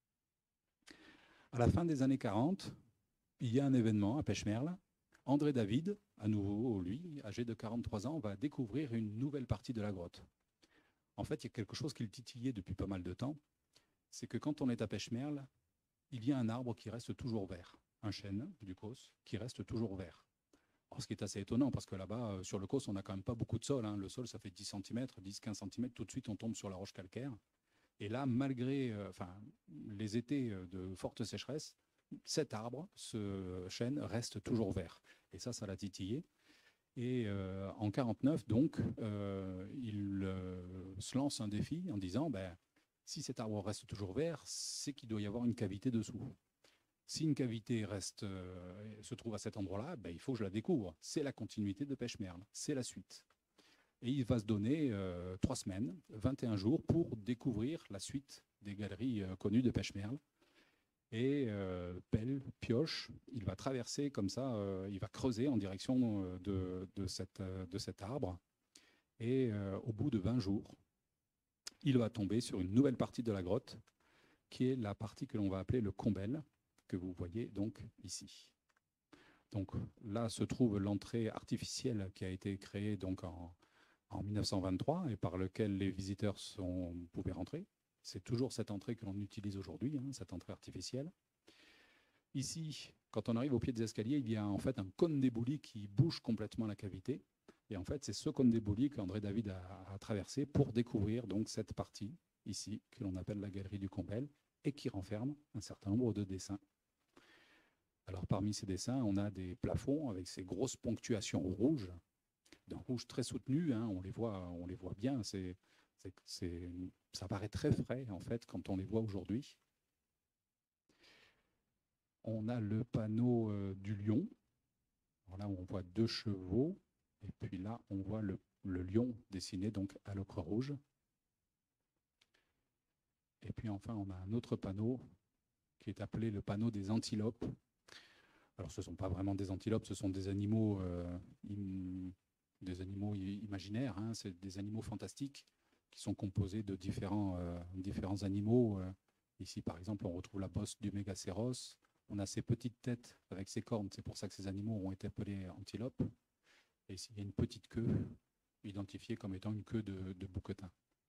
À la fin des années quarante, il y a un événement à Pêche-Merle. André David, à nouveau, lui, âgé de quarante-trois ans, va découvrir une nouvelle partie de la grotte. En fait, il y a quelque chose qui le titillait depuis pas mal de temps. C'est que quand on est à Pêche-Merle, il y a un arbre qui reste toujours vert. Un chêne du Causse qui reste toujours vert. Alors, ce qui est assez étonnant, parce que là-bas, sur le Causse, on n'a quand même pas beaucoup de sol. Hein. Le sol, ça fait dix centimètres, dix à quinze centimètres. Tout de suite, on tombe sur la roche calcaire. Et là, malgré euh, enfin, les étés de forte sécheresse, cet arbre, ce chêne, reste toujours vert. Et ça, ça l'a titillé. Et euh, en quarante-neuf, donc, euh, il euh, se lance un défi en disant ben, si cet arbre reste toujours vert, c'est qu'il doit y avoir une cavité dessous. Si une cavité reste, euh, se trouve à cet endroit-là, ben, il faut que je la découvre. C'est la continuité de Pêche-Merle, c'est la suite. Et il va se donner euh, trois semaines, vingt et un jours, pour découvrir la suite des galeries euh, connues de Pêche-Merle. Et euh, pelle, pioche, il va traverser comme ça, euh, il va creuser en direction de, de, cette, de cet arbre. Et euh, au bout de vingt jours, il va tomber sur une nouvelle partie de la grotte, qui est la partie que l'on va appeler le Combel, que vous voyez donc ici. Donc là se trouve l'entrée artificielle qui a été créée donc en, en mille neuf cent vingt-trois et par lequel les visiteurs sont, pouvaient rentrer. C'est toujours cette entrée que l'on utilise aujourd'hui, hein, cette entrée artificielle. Ici, quand on arrive au pied des escaliers, il y a en fait un cône d'éboulis qui bouge complètement la cavité. Et en fait, c'est ce cône d'éboulis qu'André David a, a traversé pour découvrir donc cette partie ici, que l'on appelle la galerie du Combel, et qui renferme un certain nombre de dessins. Alors parmi ces dessins, on a des plafonds avec ces grosses ponctuations rouges, d'un rouge très soutenu, hein, on les voit, on les voit bien, c'est, c'est, c'est, ça paraît très frais en fait quand on les voit aujourd'hui. On a le panneau euh, du lion. Alors là, on voit deux chevaux Et puis là, on voit le, le lion dessiné donc à l'ocre rouge. Et puis enfin, on a un autre panneau qui est appelé le panneau des antilopes. Alors, ce ne sont pas vraiment des antilopes, ce sont des animaux, euh, im, des animaux imaginaires, hein, c'est des animaux fantastiques qui sont composés de différents, euh, différents animaux. Ici, par exemple, on retrouve la bosse du mégacéros. On a ces petites têtes avec ces cornes, c'est pour ça que ces animaux ont été appelés antilopes. Et ici, il y a une petite queue, identifiée comme étant une queue de, de bouquetin.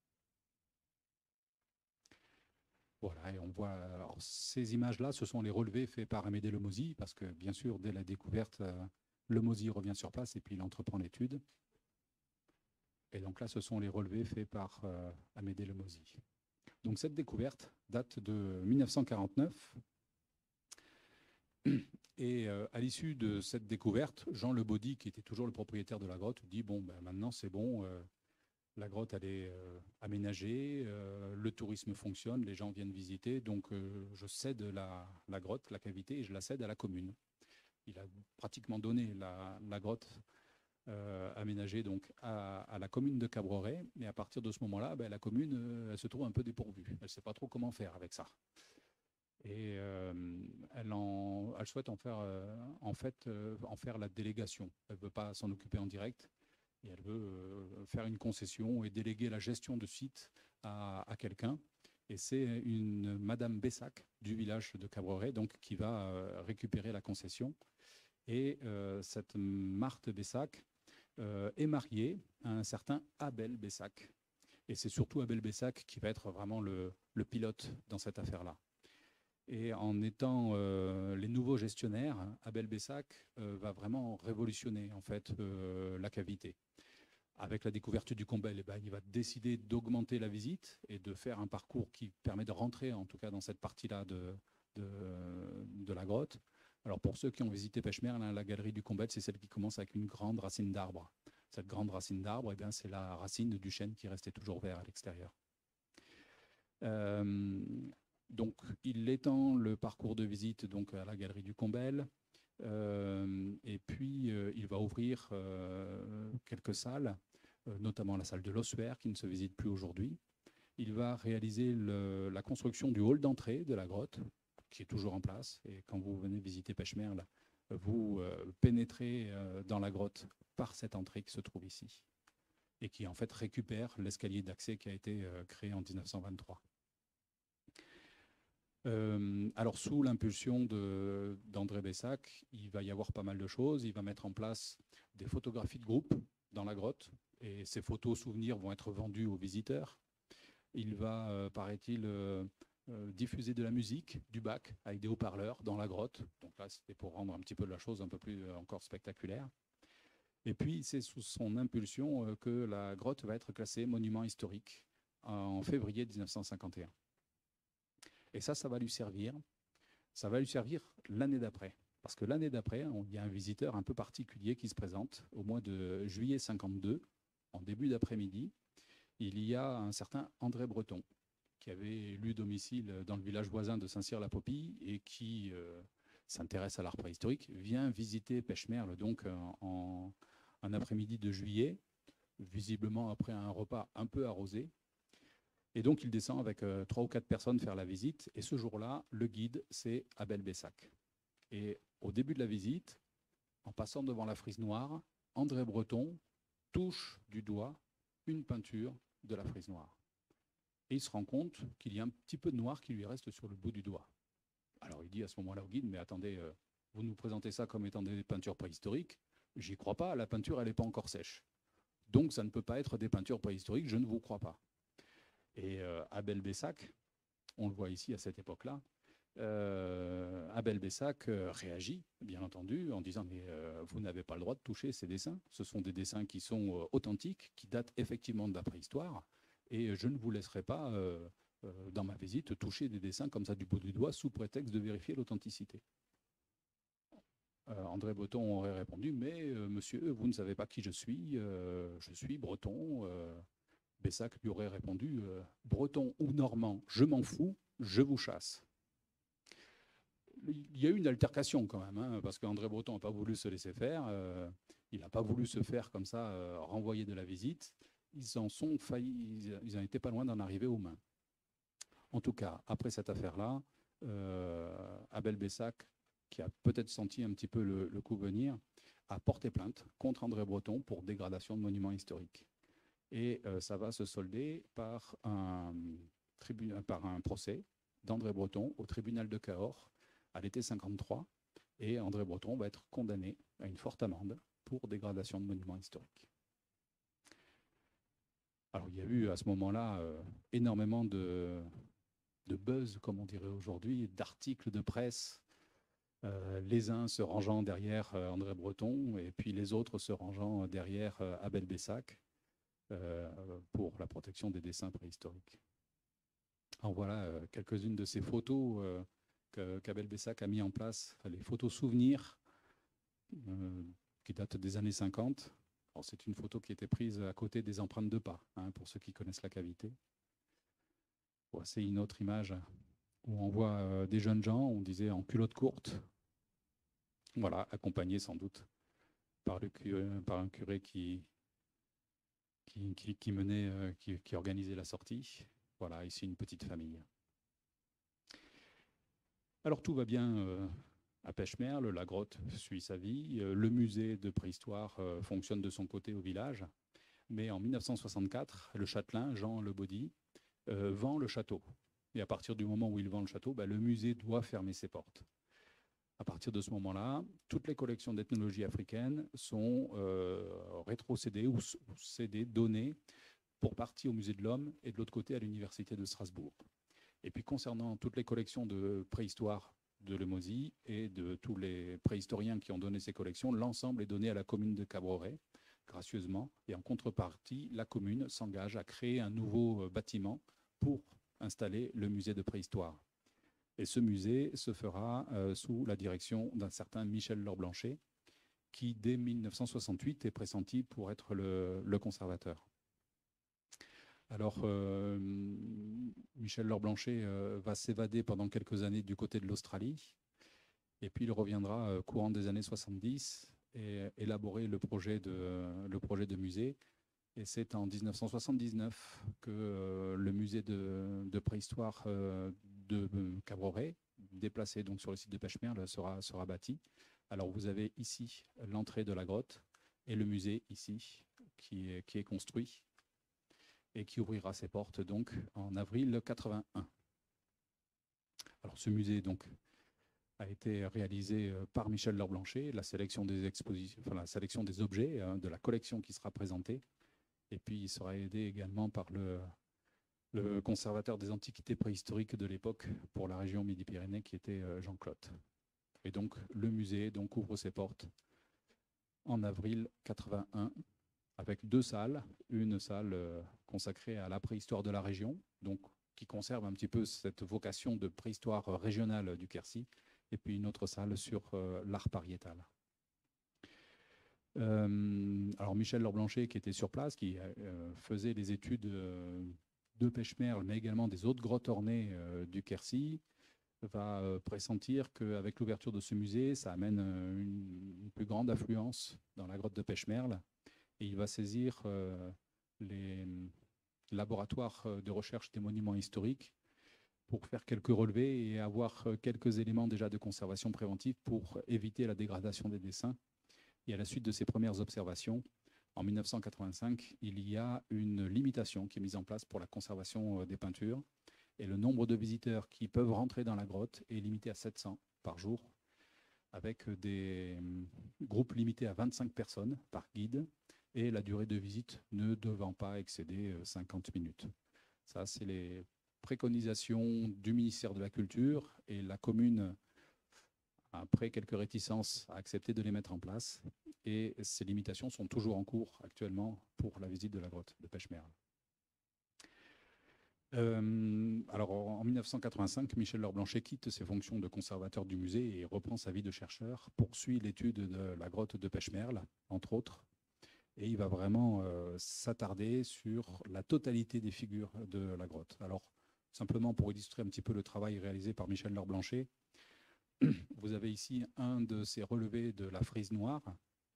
Voilà, et on voit alors, ces images-là, ce sont les relevés faits par Amédée Lemosy, parce que bien sûr, dès la découverte, euh, Lemosy revient sur place et puis il entreprend l'étude. Et donc là, ce sont les relevés faits par euh, Amédée Lemosy. Donc cette découverte date de mille neuf cent quarante-neuf. Et euh, à l'issue de cette découverte, Jean Lebaudy, qui était toujours le propriétaire de la grotte, dit bon, ben, maintenant c'est bon. Euh, La grotte, elle est euh, aménagée, euh, le tourisme fonctionne, les gens viennent visiter, donc euh, je cède la, la grotte, la cavité, et je la cède à la commune. Il a pratiquement donné la, la grotte euh, aménagée donc à, à la commune de Cabreret, mais à partir de ce moment-là, ben, la commune, euh, elle se trouve un peu dépourvue. Elle ne sait pas trop comment faire avec ça. Et euh, elle, en, elle souhaite en faire, euh, en fait, euh, en faire la délégation. Elle ne veut pas s'en occuper en direct. Et elle veut euh, faire une concession et déléguer la gestion de site à, à quelqu'un. Et c'est une Madame Bessac du village de Cabreret donc, qui va euh, récupérer la concession. Et euh, cette Marthe Bessac euh, est mariée à un certain Abel Bessac. Et c'est surtout Abel Bessac qui va être vraiment le, le pilote dans cette affaire-là. Et en étant euh, les nouveaux gestionnaires, Abel Bessac euh, va vraiment révolutionner en fait euh, la cavité. Avec la découverte du Combel, eh ben, il va décider d'augmenter la visite et de faire un parcours qui permet de rentrer en tout cas dans cette partie-là de, de, de la grotte. Alors pour ceux qui ont visité Pechmerle, hein, la galerie du Combel, c'est celle qui commence avec une grande racine d'arbre. Cette grande racine d'arbre, eh bien, c'est la racine du chêne qui restait toujours vert à l'extérieur. Euh, donc il étend le parcours de visite donc, à la galerie du Combel. Euh, et puis, euh, il va ouvrir euh, quelques salles, euh, notamment la salle de l'ossuaire, qui ne se visite plus aujourd'hui. Il va réaliser le, la construction du hall d'entrée de la grotte, qui est toujours en place. Et quand vous venez visiter Pechmerle, vous euh, pénétrez euh, dans la grotte par cette entrée qui se trouve ici, et qui en fait récupère l'escalier d'accès qui a été euh, créé en mille neuf cent vingt-trois. Euh, alors, sous l'impulsion d'André Bessac, il va y avoir pas mal de choses. Il va mettre en place des photographies de groupe dans la grotte, et ces photos souvenirs vont être vendues aux visiteurs. Il va, euh, paraît-il, euh, euh, diffuser de la musique, du Bach, avec des haut-parleurs dans la grotte. Donc là, c'était pour rendre un petit peu la chose un peu plus euh, encore spectaculaire. Et puis, c'est sous son impulsion euh, que la grotte va être classée monument historique en février mille neuf cent cinquante et un. Et ça, ça va lui servir. Ça va lui servir l'année d'après. Parce que l'année d'après, il y a un visiteur un peu particulier qui se présente au mois de juillet cinquante-deux, en début d'après-midi. Il y a un certain André Breton, qui avait élu domicile dans le village voisin de Saint-Cyr-la-Popie et qui euh, s'intéresse à l'art préhistorique, vient visiter Pechmerle donc en un après-midi de juillet, visiblement après un repas un peu arrosé. Et donc, il descend avec euh, trois ou quatre personnes faire la visite. Et ce jour-là, le guide, c'est Abel Bessac. Et au début de la visite, en passant devant la frise noire, André Breton touche du doigt une peinture de la frise noire. Et il se rend compte qu'il y a un petit peu de noir qui lui reste sur le bout du doigt. Alors, il dit à ce moment-là au guide, mais attendez, euh, vous nous présentez ça comme étant des peintures préhistoriques. J'y crois pas, la peinture, elle n'est pas encore sèche. Donc, ça ne peut pas être des peintures préhistoriques, je ne vous crois pas. Et euh, Abel Bessac, on le voit ici à cette époque-là, euh, Abel Bessac euh, réagit, bien entendu, en disant mais euh, vous n'avez pas le droit de toucher ces dessins. Ce sont des dessins qui sont euh, authentiques, qui datent effectivement de la préhistoire, et je ne vous laisserai pas, euh, euh, dans ma visite, toucher des dessins comme ça du bout du doigt, sous prétexte de vérifier l'authenticité. Euh, André Breton aurait répondu mais euh, monsieur, vous ne savez pas qui je suis, euh, je suis breton. Euh, Bessac lui aurait répondu euh, « Breton ou normand, je m'en fous, je vous chasse ». Il y a eu une altercation quand même, hein, parce qu'André Breton n'a pas voulu se laisser faire. Euh, Il n'a pas voulu se faire comme ça euh, renvoyer de la visite. Ils en sont faillis, ils n'en étaient pas loin d'en arriver aux mains. En tout cas, après cette affaire-là, euh, Abel Bessac, qui a peut-être senti un petit peu le, le coup venir, a porté plainte contre André Breton pour dégradation de monuments historiques. Et euh, ça va se solder par un, par un procès d'André Breton au tribunal de Cahors à l'été cinquante-trois. Et André Breton va être condamné à une forte amende pour dégradation de monuments historiques. Alors il y a eu à ce moment-là euh, énormément de, de buzz, comme on dirait aujourd'hui, d'articles de presse, euh, les uns se rangeant derrière euh, André Breton et puis les autres se rangeant derrière euh, Abel Bessac euh, pour la protection des dessins préhistoriques. Alors voilà euh, quelques-unes de ces photos euh, que, qu'Abel Bessac a mis en place, les photos souvenirs euh, qui datent des années cinquante. C'est une photo qui était prise à côté des empreintes de pas, hein, pour ceux qui connaissent la cavité. Voici une autre image où on voit euh, des jeunes gens, on disait en culotte courte, voilà, accompagnés sans doute par, le curé, par un curé qui, qui, qui, qui menait, euh, qui, qui organisait la sortie. Voilà, ici une petite famille. Alors tout va bien euh, à Pechmerle, la grotte suit sa vie, euh, le musée de préhistoire euh, fonctionne de son côté au village, mais en mille neuf cent soixante-quatre, le châtelain, Jean Le Baudy, euh, vend le château. Et à partir du moment où il vend le château, bah, le musée doit fermer ses portes. À partir de ce moment-là, toutes les collections d'ethnologie africaine sont euh, rétrocédées ou cédées, données pour partie au musée de l'Homme et de l'autre côté à l'université de Strasbourg. Et puis concernant toutes les collections de préhistoire de Lemosy et de tous les préhistoriens qui ont donné ces collections, l'ensemble est donné à la commune de Cabroret, gracieusement. Et en contrepartie, la commune s'engage à créer un nouveau bâtiment pour installer le musée de préhistoire. Et ce musée se fera euh, sous la direction d'un certain Michel Leurblanchet, qui dès mille neuf cent soixante-huit est pressenti pour être le, le conservateur. Alors, euh, Michel Leurblanchet euh, va s'évader pendant quelques années du côté de l'Australie, et puis il reviendra euh, courant des années soixante-dix et élaborer le projet de, le projet de musée. Et c'est en mille neuf cent soixante-dix-neuf que euh, le musée de, de préhistoire euh, de Cabroret, déplacé donc sur le site de Pechmerle, sera, sera bâti. Alors vous avez ici l'entrée de la grotte et le musée ici qui est, qui est construit et qui ouvrira ses portes donc en avril quatre-vingt-un. Alors ce musée donc a été réalisé par Michel Leurblanchet, la sélection des expositions, enfin la sélection des objets hein, de la collection qui sera présentée. Et puis, il sera aidé également par le, le conservateur des antiquités préhistoriques de l'époque pour la région Midi-Pyrénées, qui était Jean Clotte. Et donc, le musée donc, ouvre ses portes en avril quatre-vingt-un, avec deux salles. Une salle consacrée à la préhistoire de la région, donc, qui conserve un petit peu cette vocation de préhistoire régionale du Quercy, et puis une autre salle sur euh, l'art pariétal. Euh, alors Michel Leurblanchet qui était sur place, qui euh, faisait les études euh, de Pechmerle, mais également des autres grottes ornées euh, du Quercy, va euh, pressentir qu'avec l'ouverture de ce musée, ça amène euh, une, une plus grande affluence dans la grotte de Pechmerle, et il va saisir euh, les laboratoires de recherche des monuments historiques pour faire quelques relevés et avoir quelques éléments déjà de conservation préventive pour éviter la dégradation des dessins. Et à la suite de ces premières observations, en mille neuf cent quatre-vingt-cinq, il y a une limitation qui est mise en place pour la conservation des peintures. Et le nombre de visiteurs qui peuvent rentrer dans la grotte est limité à sept cents par jour, avec des groupes limités à vingt-cinq personnes par guide, et la durée de visite ne devant pas excéder cinquante minutes. Ça, c'est les préconisations du ministère de la Culture, et la commune, après quelques réticences, a accepté de les mettre en place. Et ces limitations sont toujours en cours actuellement pour la visite de la grotte de Pechmerle. Euh, alors en mille neuf cent quatre-vingt-cinq, Michel Leurblanchet quitte ses fonctions de conservateur du musée et reprend sa vie de chercheur, poursuit l'étude de la grotte de Pechmerle, entre autres, et il va vraiment euh, s'attarder sur la totalité des figures de la grotte. Alors, simplement pour illustrer un petit peu le travail réalisé par Michel Leurblanchet, vous avez ici un de ces relevés de la frise noire,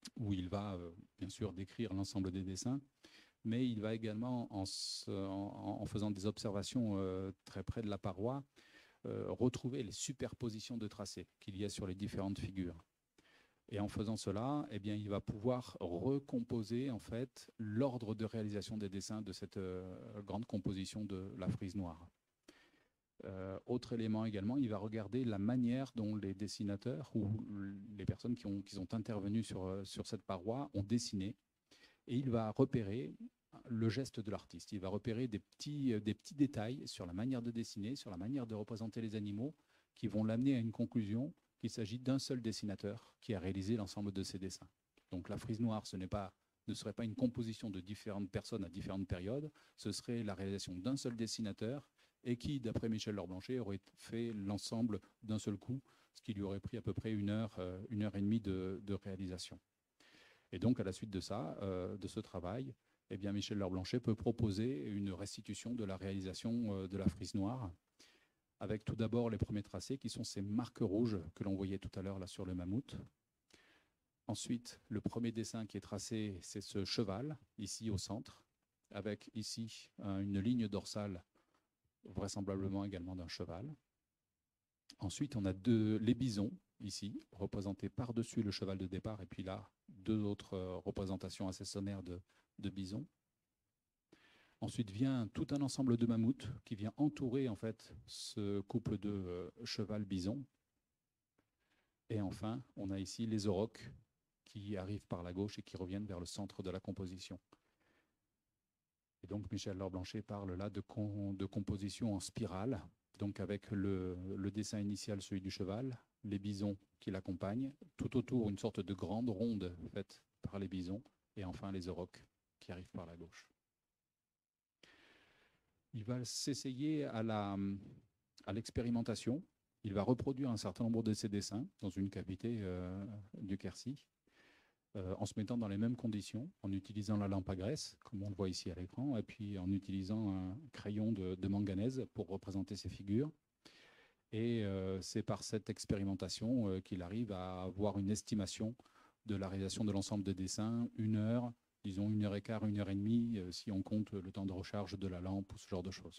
où il va euh, bien sûr décrire l'ensemble des dessins, mais il va également, en, en, en faisant des observations euh, très près de la paroi, euh, retrouver les superpositions de tracés qu'il y a sur les différentes figures. Et en faisant cela, eh bien, il va pouvoir recomposer en fait l'ordre de réalisation des dessins de cette euh, grande composition de la frise noire. Euh, autre élément également, il va regarder la manière dont les dessinateurs ou les personnes qui, ont, qui sont intervenues sur, sur cette paroi ont dessiné. Et il va repérer le geste de l'artiste. Il va repérer des petits, des petits détails sur la manière de dessiner, sur la manière de représenter les animaux, qui vont l'amener à une conclusion qu'il s'agit d'un seul dessinateur qui a réalisé l'ensemble de ces dessins. Donc la frise noire, ce n'est pas, ne serait pas une composition de différentes personnes à différentes périodes, ce serait la réalisation d'un seul dessinateur et qui, d'après Michel Lord-Blanchet, aurait fait l'ensemble d'un seul coup, ce qui lui aurait pris à peu près une heure, une heure et demie de, de réalisation. Et donc, à la suite de ça, euh, de ce travail, eh bien, Michel Lord-Blanchet peut proposer une restitution de la réalisation euh, de la frise noire, avec tout d'abord les premiers tracés, qui sont ces marques rouges que l'on voyait tout à l'heure là sur le mammouth. Ensuite, le premier dessin qui est tracé, c'est ce cheval, ici au centre, avec ici euh, une ligne dorsale, vraisemblablement également d'un cheval. Ensuite, on a deux, les bisons, ici, représentés par-dessus le cheval de départ, et puis là, deux autres euh, représentations assez sommaires de, de bisons. Ensuite vient tout un ensemble de mammouths qui vient entourer en fait ce couple de euh, cheval-bison. Et enfin, on a ici les aurochs qui arrivent par la gauche et qui reviennent vers le centre de la composition. Et donc Michel Lord-Blanchet parle là de, con, de composition en spirale, donc avec le, le dessin initial, celui du cheval, les bisons qui l'accompagnent, tout autour une sorte de grande ronde faite par les bisons, et enfin les aurochs qui arrivent par la gauche. Il va s'essayer à la, à l'expérimentation. Il va reproduire un certain nombre de ses dessins dans une cavité euh, du Quercy, euh, en se mettant dans les mêmes conditions, en utilisant la lampe à graisse, comme on le voit ici à l'écran, et puis en utilisant un crayon de, de manganèse pour représenter ses figures. Et euh, c'est par cette expérimentation euh, qu'il arrive à avoir une estimation de la réalisation de l'ensemble des dessins, une heure, disons une heure et quart, une heure et demie, euh, si on compte le temps de recharge de la lampe ou ce genre de choses.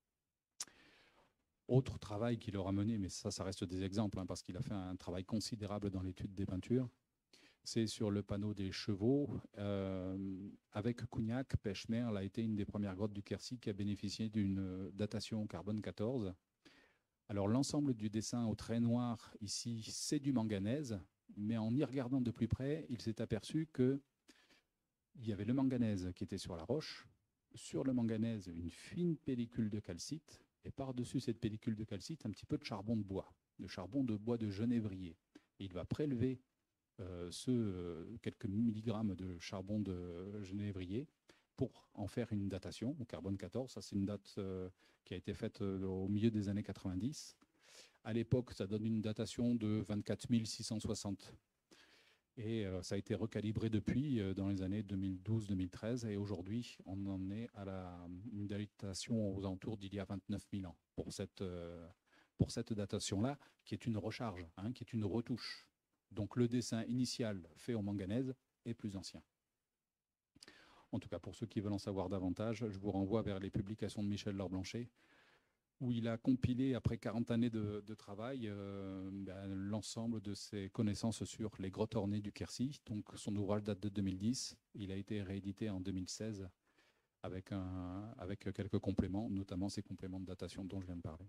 Autre travail qu'il aura mené, mais ça, ça reste des exemples, hein, parce qu'il a fait un travail considérable dans l'étude des peintures, c'est sur le panneau des chevaux. Euh, avec Cougnac, Pechmerle a été une des premières grottes du Quercy qui a bénéficié d'une datation au carbone quatorze. Alors l'ensemble du dessin au trait noir ici, c'est du manganèse, mais en y regardant de plus près, il s'est aperçu que il y avait le manganèse qui était sur la roche, sur le manganèse une fine pellicule de calcite, et par-dessus cette pellicule de calcite un petit peu de charbon de bois, de charbon de bois de genévrier. Et il va prélever euh, ce euh, quelques milligrammes de charbon de genévrier pour en faire une datation au carbone quatorze. Ça, c'est une date euh, qui a été faite euh, au milieu des années quatre-vingt-dix. À l'époque, ça donne une datation de vingt-quatre mille six cent soixante. Et euh, ça a été recalibré depuis euh, dans les années deux mille douze deux mille treize. Et aujourd'hui, on en est à la, une datation aux alentours d'il y a vingt-neuf mille ans pour cette, euh, pour cette datation-là, qui est une recharge, hein, qui est une retouche. Donc le dessin initial fait au manganèse est plus ancien. En tout cas, pour ceux qui veulent en savoir davantage, je vous renvoie vers les publications de Michel Lord-Blanchet, où il a compilé, après quarante années de, de travail, euh, ben, l'ensemble de ses connaissances sur les grottes ornées du Quercy. Donc son ouvrage date de deux mille dix. Il a été réédité en deux mille seize avec, un, avec quelques compléments, notamment ces compléments de datation dont je viens de parler.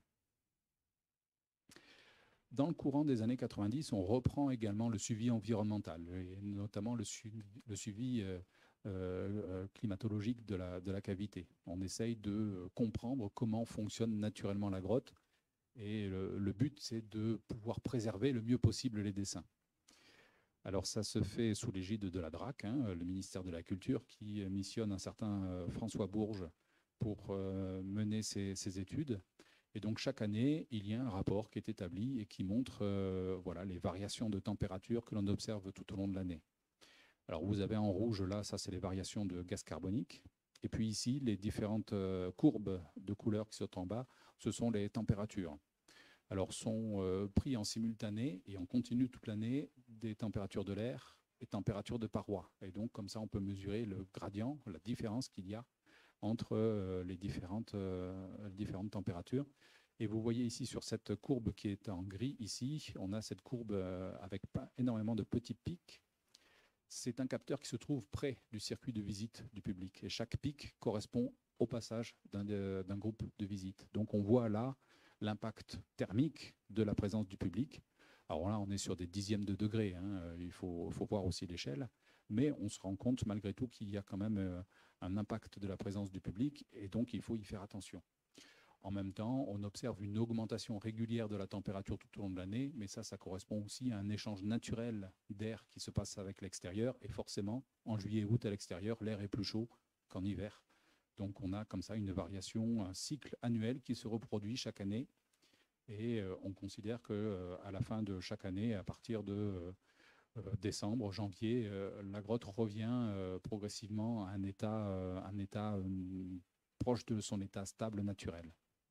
Dans le courant des années quatre-vingt-dix, on reprend également le suivi environnemental, et notamment le suivi, le suivi euh, euh, climatologique de la, de la cavité. On essaye de comprendre comment fonctionne naturellement la grotte, et le, le but, c'est de pouvoir préserver le mieux possible les dessins. Alors ça se fait sous l'égide de la D R A C, hein, le ministère de la Culture, qui missionne un certain euh, François Bourges pour euh, mener ces, ces études. Et donc chaque année, il y a un rapport qui est établi et qui montre euh, voilà, les variations de température que l'on observe tout au long de l'année. Alors vous avez en rouge, là, ça c'est les variations de gaz carbonique. Et puis ici, les différentes euh, courbes de couleurs qui sont en bas, ce sont les températures. Alors sont euh, pris en simultané et on continue toute l'année des températures de l'air et température de paroi. Et donc, comme ça, on peut mesurer le gradient, la différence qu'il y a entre euh, les différentes, euh, différentes températures. Et vous voyez ici sur cette courbe qui est en gris, ici, on a cette courbe euh, avec pas énormément de petits pics. C'est un capteur qui se trouve près du circuit de visite du public. Et chaque pic correspond au passage d'un groupe de visite. Donc on voit là l'impact thermique de la présence du public. Alors là, on est sur des dixièmes de degrés, hein. Il faut, faut voir aussi l'échelle. Mais on se rend compte malgré tout qu'il y a quand même euh, un impact de la présence du public et donc il faut y faire attention. En même temps, on observe une augmentation régulière de la température tout au long de l'année, mais ça, ça correspond aussi à un échange naturel d'air qui se passe avec l'extérieur. Et forcément, en juillet et août à l'extérieur, l'air est plus chaud qu'en hiver. Donc on a comme ça une variation, un cycle annuel qui se reproduit chaque année. Et euh, on considère qu'à euh, la fin de chaque année, à partir de euh, décembre, janvier, euh, la grotte revient euh, progressivement à un état, euh, un état euh, proche de son état stable naturel.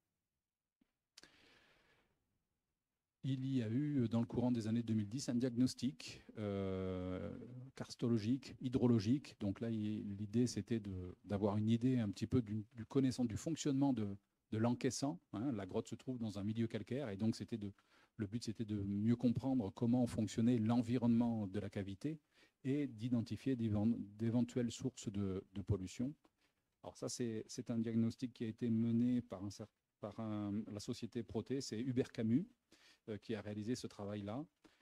Il y a eu, dans le courant des années deux mille dix, un diagnostic euh, karstologique, hydrologique. Donc là, l'idée, c'était d'avoir une idée un petit peu du, du connaissant du fonctionnement de, de l'encaissant. Hein. La grotte se trouve dans un milieu calcaire, et donc c'était de, le but, c'était de mieux comprendre comment fonctionnait l'environnement de la cavité et d'identifier d'éventuelles sources de, de pollution. Alors ça, c'est un diagnostic qui a été mené par, un, par un, la société Proté, c'est Hubert Camus, qui a réalisé ce travail-là.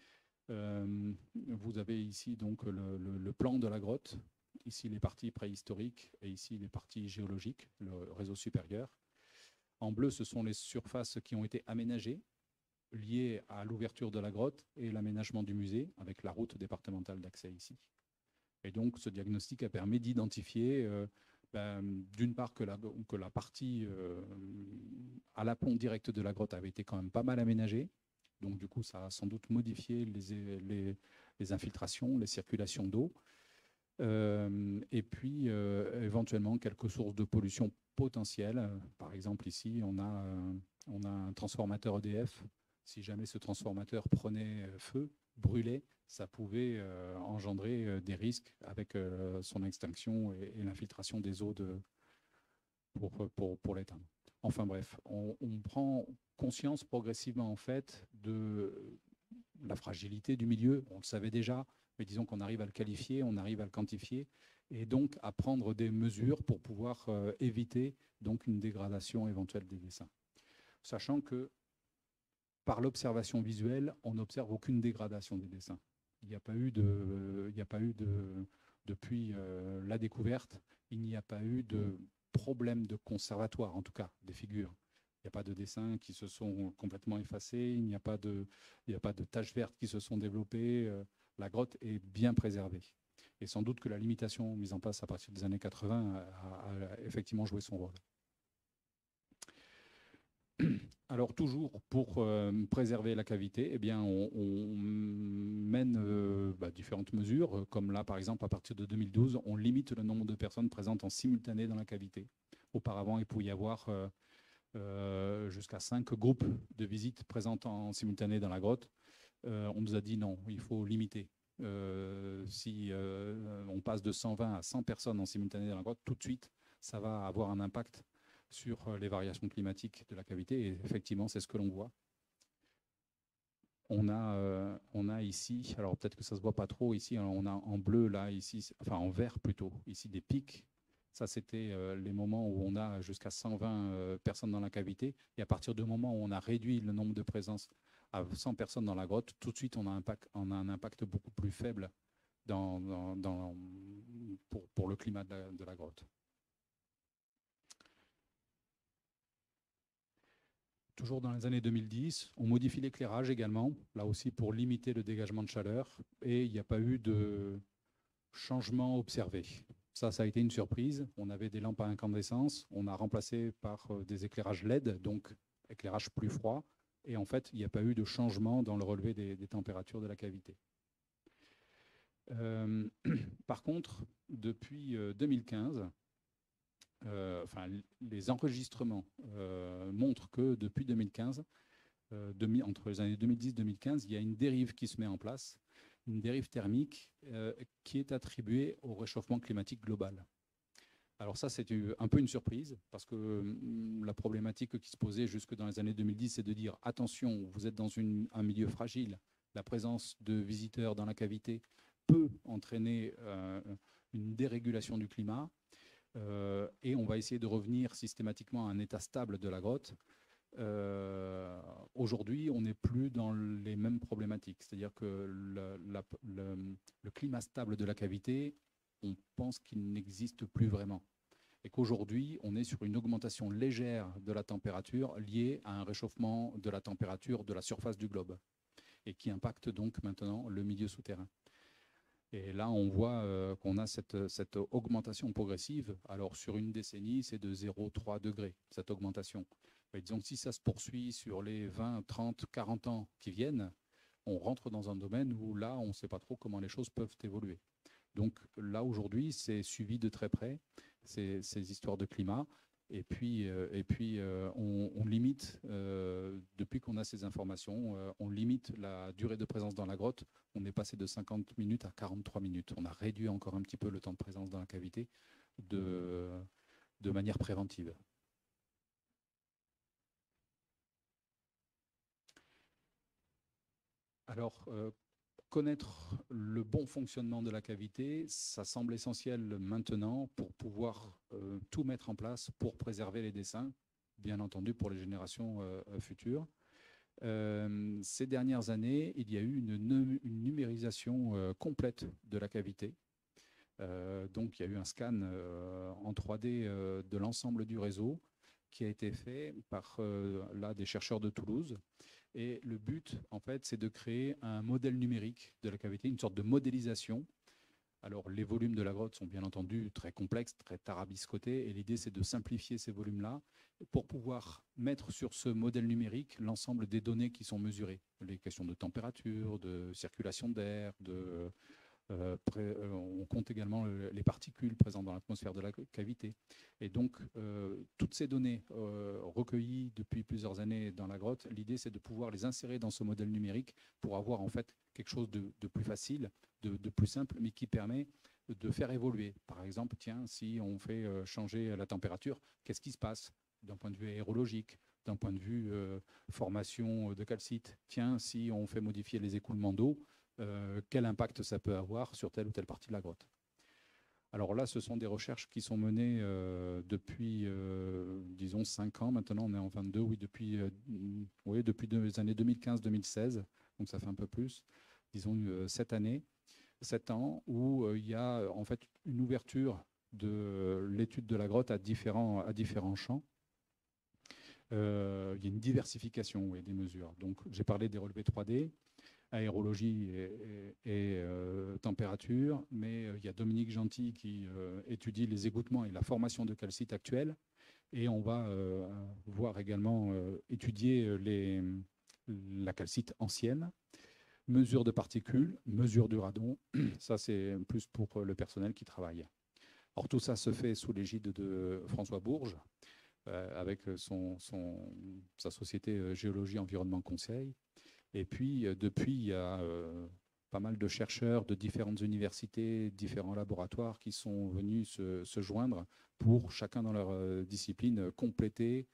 Euh, vous avez ici donc le, le, le plan de la grotte, ici les parties préhistoriques et ici les parties géologiques, le réseau supérieur. En bleu, ce sont les surfaces qui ont été aménagées, liées à l'ouverture de la grotte et l'aménagement du musée, avec la route départementale d'accès ici. Et donc, ce diagnostic a permis d'identifier, euh, ben, d'une part, que la, que la partie euh, à l'aplomb direct de la grotte avait été quand même pas mal aménagée. Donc, du coup, ça a sans doute modifié les, les, les infiltrations, les circulations d'eau. Euh, et puis, euh, éventuellement, quelques sources de pollution potentielles. Par exemple, ici, on a, euh, on a un transformateur E D F. Si jamais ce transformateur prenait feu, brûlait, ça pouvait euh, engendrer euh, des risques avec euh, son extinction et, et l'infiltration des eaux de, pour, pour, pour l'éteindre. Enfin bref, on, on prend conscience progressivement en fait de la fragilité du milieu. On le savait déjà, mais disons qu'on arrive à le qualifier, on arrive à le quantifier, et donc à prendre des mesures pour pouvoir euh, éviter donc une dégradation éventuelle des dessins. Sachant que par l'observation visuelle, on n'observe aucune dégradation des dessins. Il n'y a pas eu de, il n'y a pas eu de, depuis euh, la découverte, il n'y a pas eu de problème de conservatoire, en tout cas, des figures. Il n'y a pas de dessins qui se sont complètement effacés, il n'y a pas de, il n'y a pas de taches vertes qui se sont développées. La grotte est bien préservée. Et sans doute que la limitation mise en place à partir des années quatre-vingt a, a effectivement joué son rôle. Alors toujours pour euh, préserver la cavité, eh bien, on, on mène euh, bah, différentes mesures, comme là par exemple à partir de deux mille douze, on limite le nombre de personnes présentes en simultané dans la cavité. Auparavant, il pouvait y avoir euh, euh, jusqu'à cinq groupes de visites présentes en simultané dans la grotte. Euh, on nous a dit non, il faut limiter. Euh, si euh, on passe de cent vingt à cent personnes en simultané dans la grotte, tout de suite, ça va avoir un impact sur les variations climatiques de la cavité, et effectivement, c'est ce que l'on voit. On a, euh, on a ici, alors peut-être que ça ne se voit pas trop ici, alors on a en bleu là, ici, enfin en vert plutôt, ici des pics. Ça, c'était euh, les moments où on a jusqu'à cent vingt euh, personnes dans la cavité, et à partir du moment où on a réduit le nombre de présences à cent personnes dans la grotte, tout de suite, on a, impact, on a un impact beaucoup plus faible dans, dans, dans, pour, pour le climat de la, de la grotte. Toujours dans les années deux mille dix, on modifie l'éclairage également, là aussi pour limiter le dégagement de chaleur, et il n'y a pas eu de changement observé. Ça, ça a été une surprise. On avait des lampes à incandescence, on a remplacé par des éclairages L E D, donc éclairage plus froid, et en fait, il n'y a pas eu de changement dans le relevé des, des températures de la cavité. Euh, par contre, depuis deux mille quinze, Euh, enfin, les enregistrements euh, montrent que depuis deux mille quinze, euh, demi, entre les années deux mille dix et deux mille quinze, il y a une dérive qui se met en place. une dérive thermique euh, qui est attribuée au réchauffement climatique global. Alors ça, c'est un peu une surprise, parce que hum, la problématique qui se posait jusque dans les années deux mille dix, c'est de dire, attention, vous êtes dans une, un milieu fragile, la présence de visiteurs dans la cavité peut entraîner euh, une dérégulation du climat, euh, et on va essayer de revenir systématiquement à un état stable de la grotte. Euh, Aujourd'hui, on n'est plus dans les mêmes problématiques, c'est-à-dire que le, la, le, le climat stable de la cavité, on pense qu'il n'existe plus vraiment. Et qu'aujourd'hui, on est sur une augmentation légère de la température liée à un réchauffement de la température de la surface du globe et qui impacte donc maintenant le milieu souterrain. Et là, on voit euh, qu'on a cette, cette augmentation progressive. Alors, sur une décennie, c'est de zéro virgule trois degrés, cette augmentation. Et disons que si ça se poursuit sur les vingt, trente, quarante ans qui viennent, on rentre dans un domaine où là, on ne sait pas trop comment les choses peuvent évoluer. Donc là, aujourd'hui, c'est suivi de très près, ces, ces histoires de climat. Et puis, euh, et puis euh, on, on limite, euh, depuis qu'on a ces informations, euh, on limite la durée de présence dans la grotte. On est passé de cinquante minutes à quarante-trois minutes. On a réduit encore un petit peu le temps de présence dans la cavité de, de manière préventive. Alors, euh, connaître le bon fonctionnement de la cavité, ça semble essentiel maintenant pour pouvoir euh, tout mettre en place pour préserver les dessins, bien entendu pour les générations euh, futures. Euh, ces dernières années, il y a eu une, une numérisation euh, complète de la cavité. Euh, donc, il y a eu un scan euh, en trois D euh, de l'ensemble du réseau qui a été fait par euh, là, des chercheurs de Toulouse. Et le but, en fait, c'est de créer un modèle numérique de la cavité, une sorte de modélisation. Alors, les volumes de la grotte sont bien entendu très complexes, très tarabiscotés, et l'idée, c'est de simplifier ces volumes-là pour pouvoir mettre sur ce modèle numérique l'ensemble des données qui sont mesurées. Les questions de température, de circulation d'air, de... Euh, pré, euh, on compte également le, les particules présentes dans l'atmosphère de la cavité. Et donc, euh, toutes ces données euh, recueillies depuis plusieurs années dans la grotte, l'idée, c'est de pouvoir les insérer dans ce modèle numérique pour avoir en fait quelque chose de, de plus facile, de, de plus simple, mais qui permet de faire évoluer. Par exemple, tiens, si on fait euh, changer la température, qu'est-ce qui se passe d'un point de vue aérologique, d'un point de vue euh, formation de calcite? Tiens, si on fait modifier les écoulements d'eau, Euh, quel impact ça peut avoir sur telle ou telle partie de la grotte. Alors là, ce sont des recherches qui sont menées euh, depuis, euh, disons, cinq ans. Maintenant, on est en vingt-deux, oui, depuis, euh, oui, depuis les années deux mille quinze deux mille seize, donc ça fait un peu plus, disons, euh, sept années, sept ans, où euh, il y a en fait une ouverture de l'étude de la grotte à différents, à différents champs. Euh, il y a une diversification, oui, des mesures. Donc, j'ai parlé des relevés trois D, aérologie et, et, et euh, température, mais euh, il y a Dominique Gentil qui euh, étudie les égouttements et la formation de calcite actuelle, et on va euh, voir également euh, étudier les, la calcite ancienne, mesure de particules, mesure du radon, ça c'est plus pour le personnel qui travaille. Alors tout ça se fait sous l'égide de François Bourges, euh, avec son, son, sa société Géologie Environnement Conseil. Et puis, euh, depuis, il y a euh, pas mal de chercheurs de différentes universités, différents laboratoires qui sont venus se, se joindre pour, chacun dans leur euh, discipline, compléter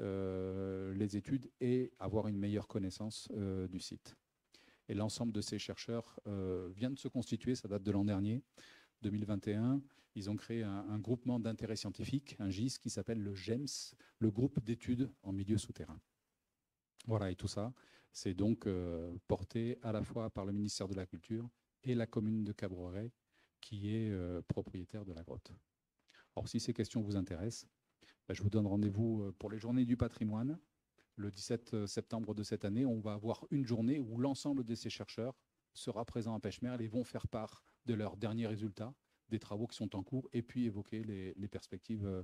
euh, les études et avoir une meilleure connaissance euh, du site. Et l'ensemble de ces chercheurs euh, vient de se constituer, ça date de l'an dernier, deux mille vingt et un. Ils ont créé un, un groupement d'intérêt scientifique, un G I S, qui s'appelle le GEMS, le groupe d'études en milieu souterrain. Voilà, et tout ça, c'est donc euh, porté à la fois par le ministère de la Culture et la commune de Cabreret, qui est euh, propriétaire de la grotte. Alors, si ces questions vous intéressent, ben, je vous donne rendez-vous pour les Journées du patrimoine. Le dix-sept septembre de cette année, on va avoir une journée où l'ensemble de ces chercheurs sera présent à Pechmerle et vont faire part de leurs derniers résultats, des travaux qui sont en cours, et puis évoquer les, les perspectives euh,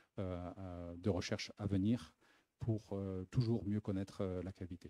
euh, de recherche à venir pour euh, toujours mieux connaître euh, la cavité.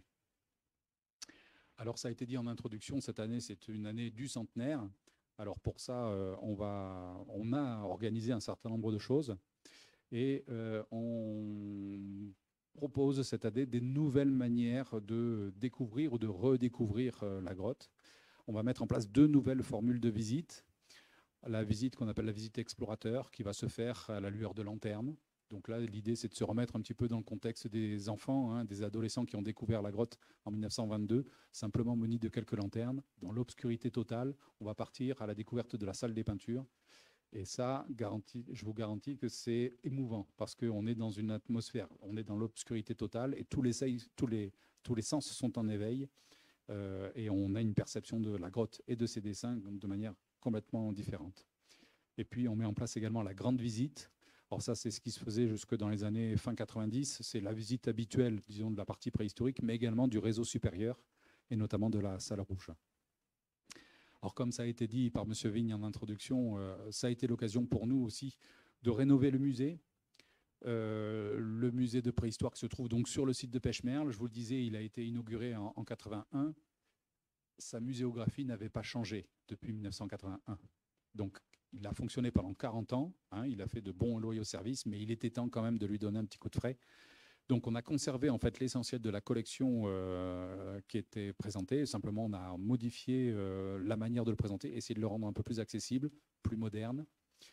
Alors, ça a été dit en introduction, cette année, c'est une année du centenaire. Alors, pour ça, euh, on, va, on a organisé un certain nombre de choses et euh, on propose cette année des nouvelles manières de découvrir ou de redécouvrir euh, la grotte. on va mettre en place deux nouvelles formules de visite. La visite qu'on appelle la visite explorateur, qui va se faire à la lueur de lanterne. Donc là, l'idée, c'est de se remettre un petit peu dans le contexte des enfants, hein, des adolescents qui ont découvert la grotte en mille neuf cent vingt-deux, simplement munis de quelques lanternes. Dans l'obscurité totale, on va partir à la découverte de la salle des peintures. Et ça, garantie, je vous garantis que c'est émouvant, parce qu'on est dans une atmosphère, on est dans l'obscurité totale, et tous les, tous les, tous les sens sont en éveil, euh, et on a une perception de la grotte et de ses dessins de manière complètement différente. Et puis, on met en place également la grande visite. Alors ça, c'est ce qui se faisait jusque dans les années fin quatre-vingt-dix. C'est la visite habituelle, disons, de la partie préhistorique, mais également du réseau supérieur, et notamment de la salle rouge. Alors, comme ça a été dit par M. Vigne en introduction, euh, ça a été l'occasion pour nous aussi de rénover le musée. Euh, le musée de préhistoire qui se trouve donc sur le site de Pêche-Merle. Je vous le disais, il a été inauguré en, en quatre-vingt-un. Sa muséographie n'avait pas changé depuis mille neuf cent quatre-vingt-un. Donc, il a fonctionné pendant quarante ans, hein, il a fait de bons et loyaux services, mais il était temps quand même de lui donner un petit coup de frais. Donc, on a conservé en fait l'essentiel de la collection euh, qui était présentée. Simplement, on a modifié euh, la manière de le présenter, essayé de le rendre un peu plus accessible, plus moderne.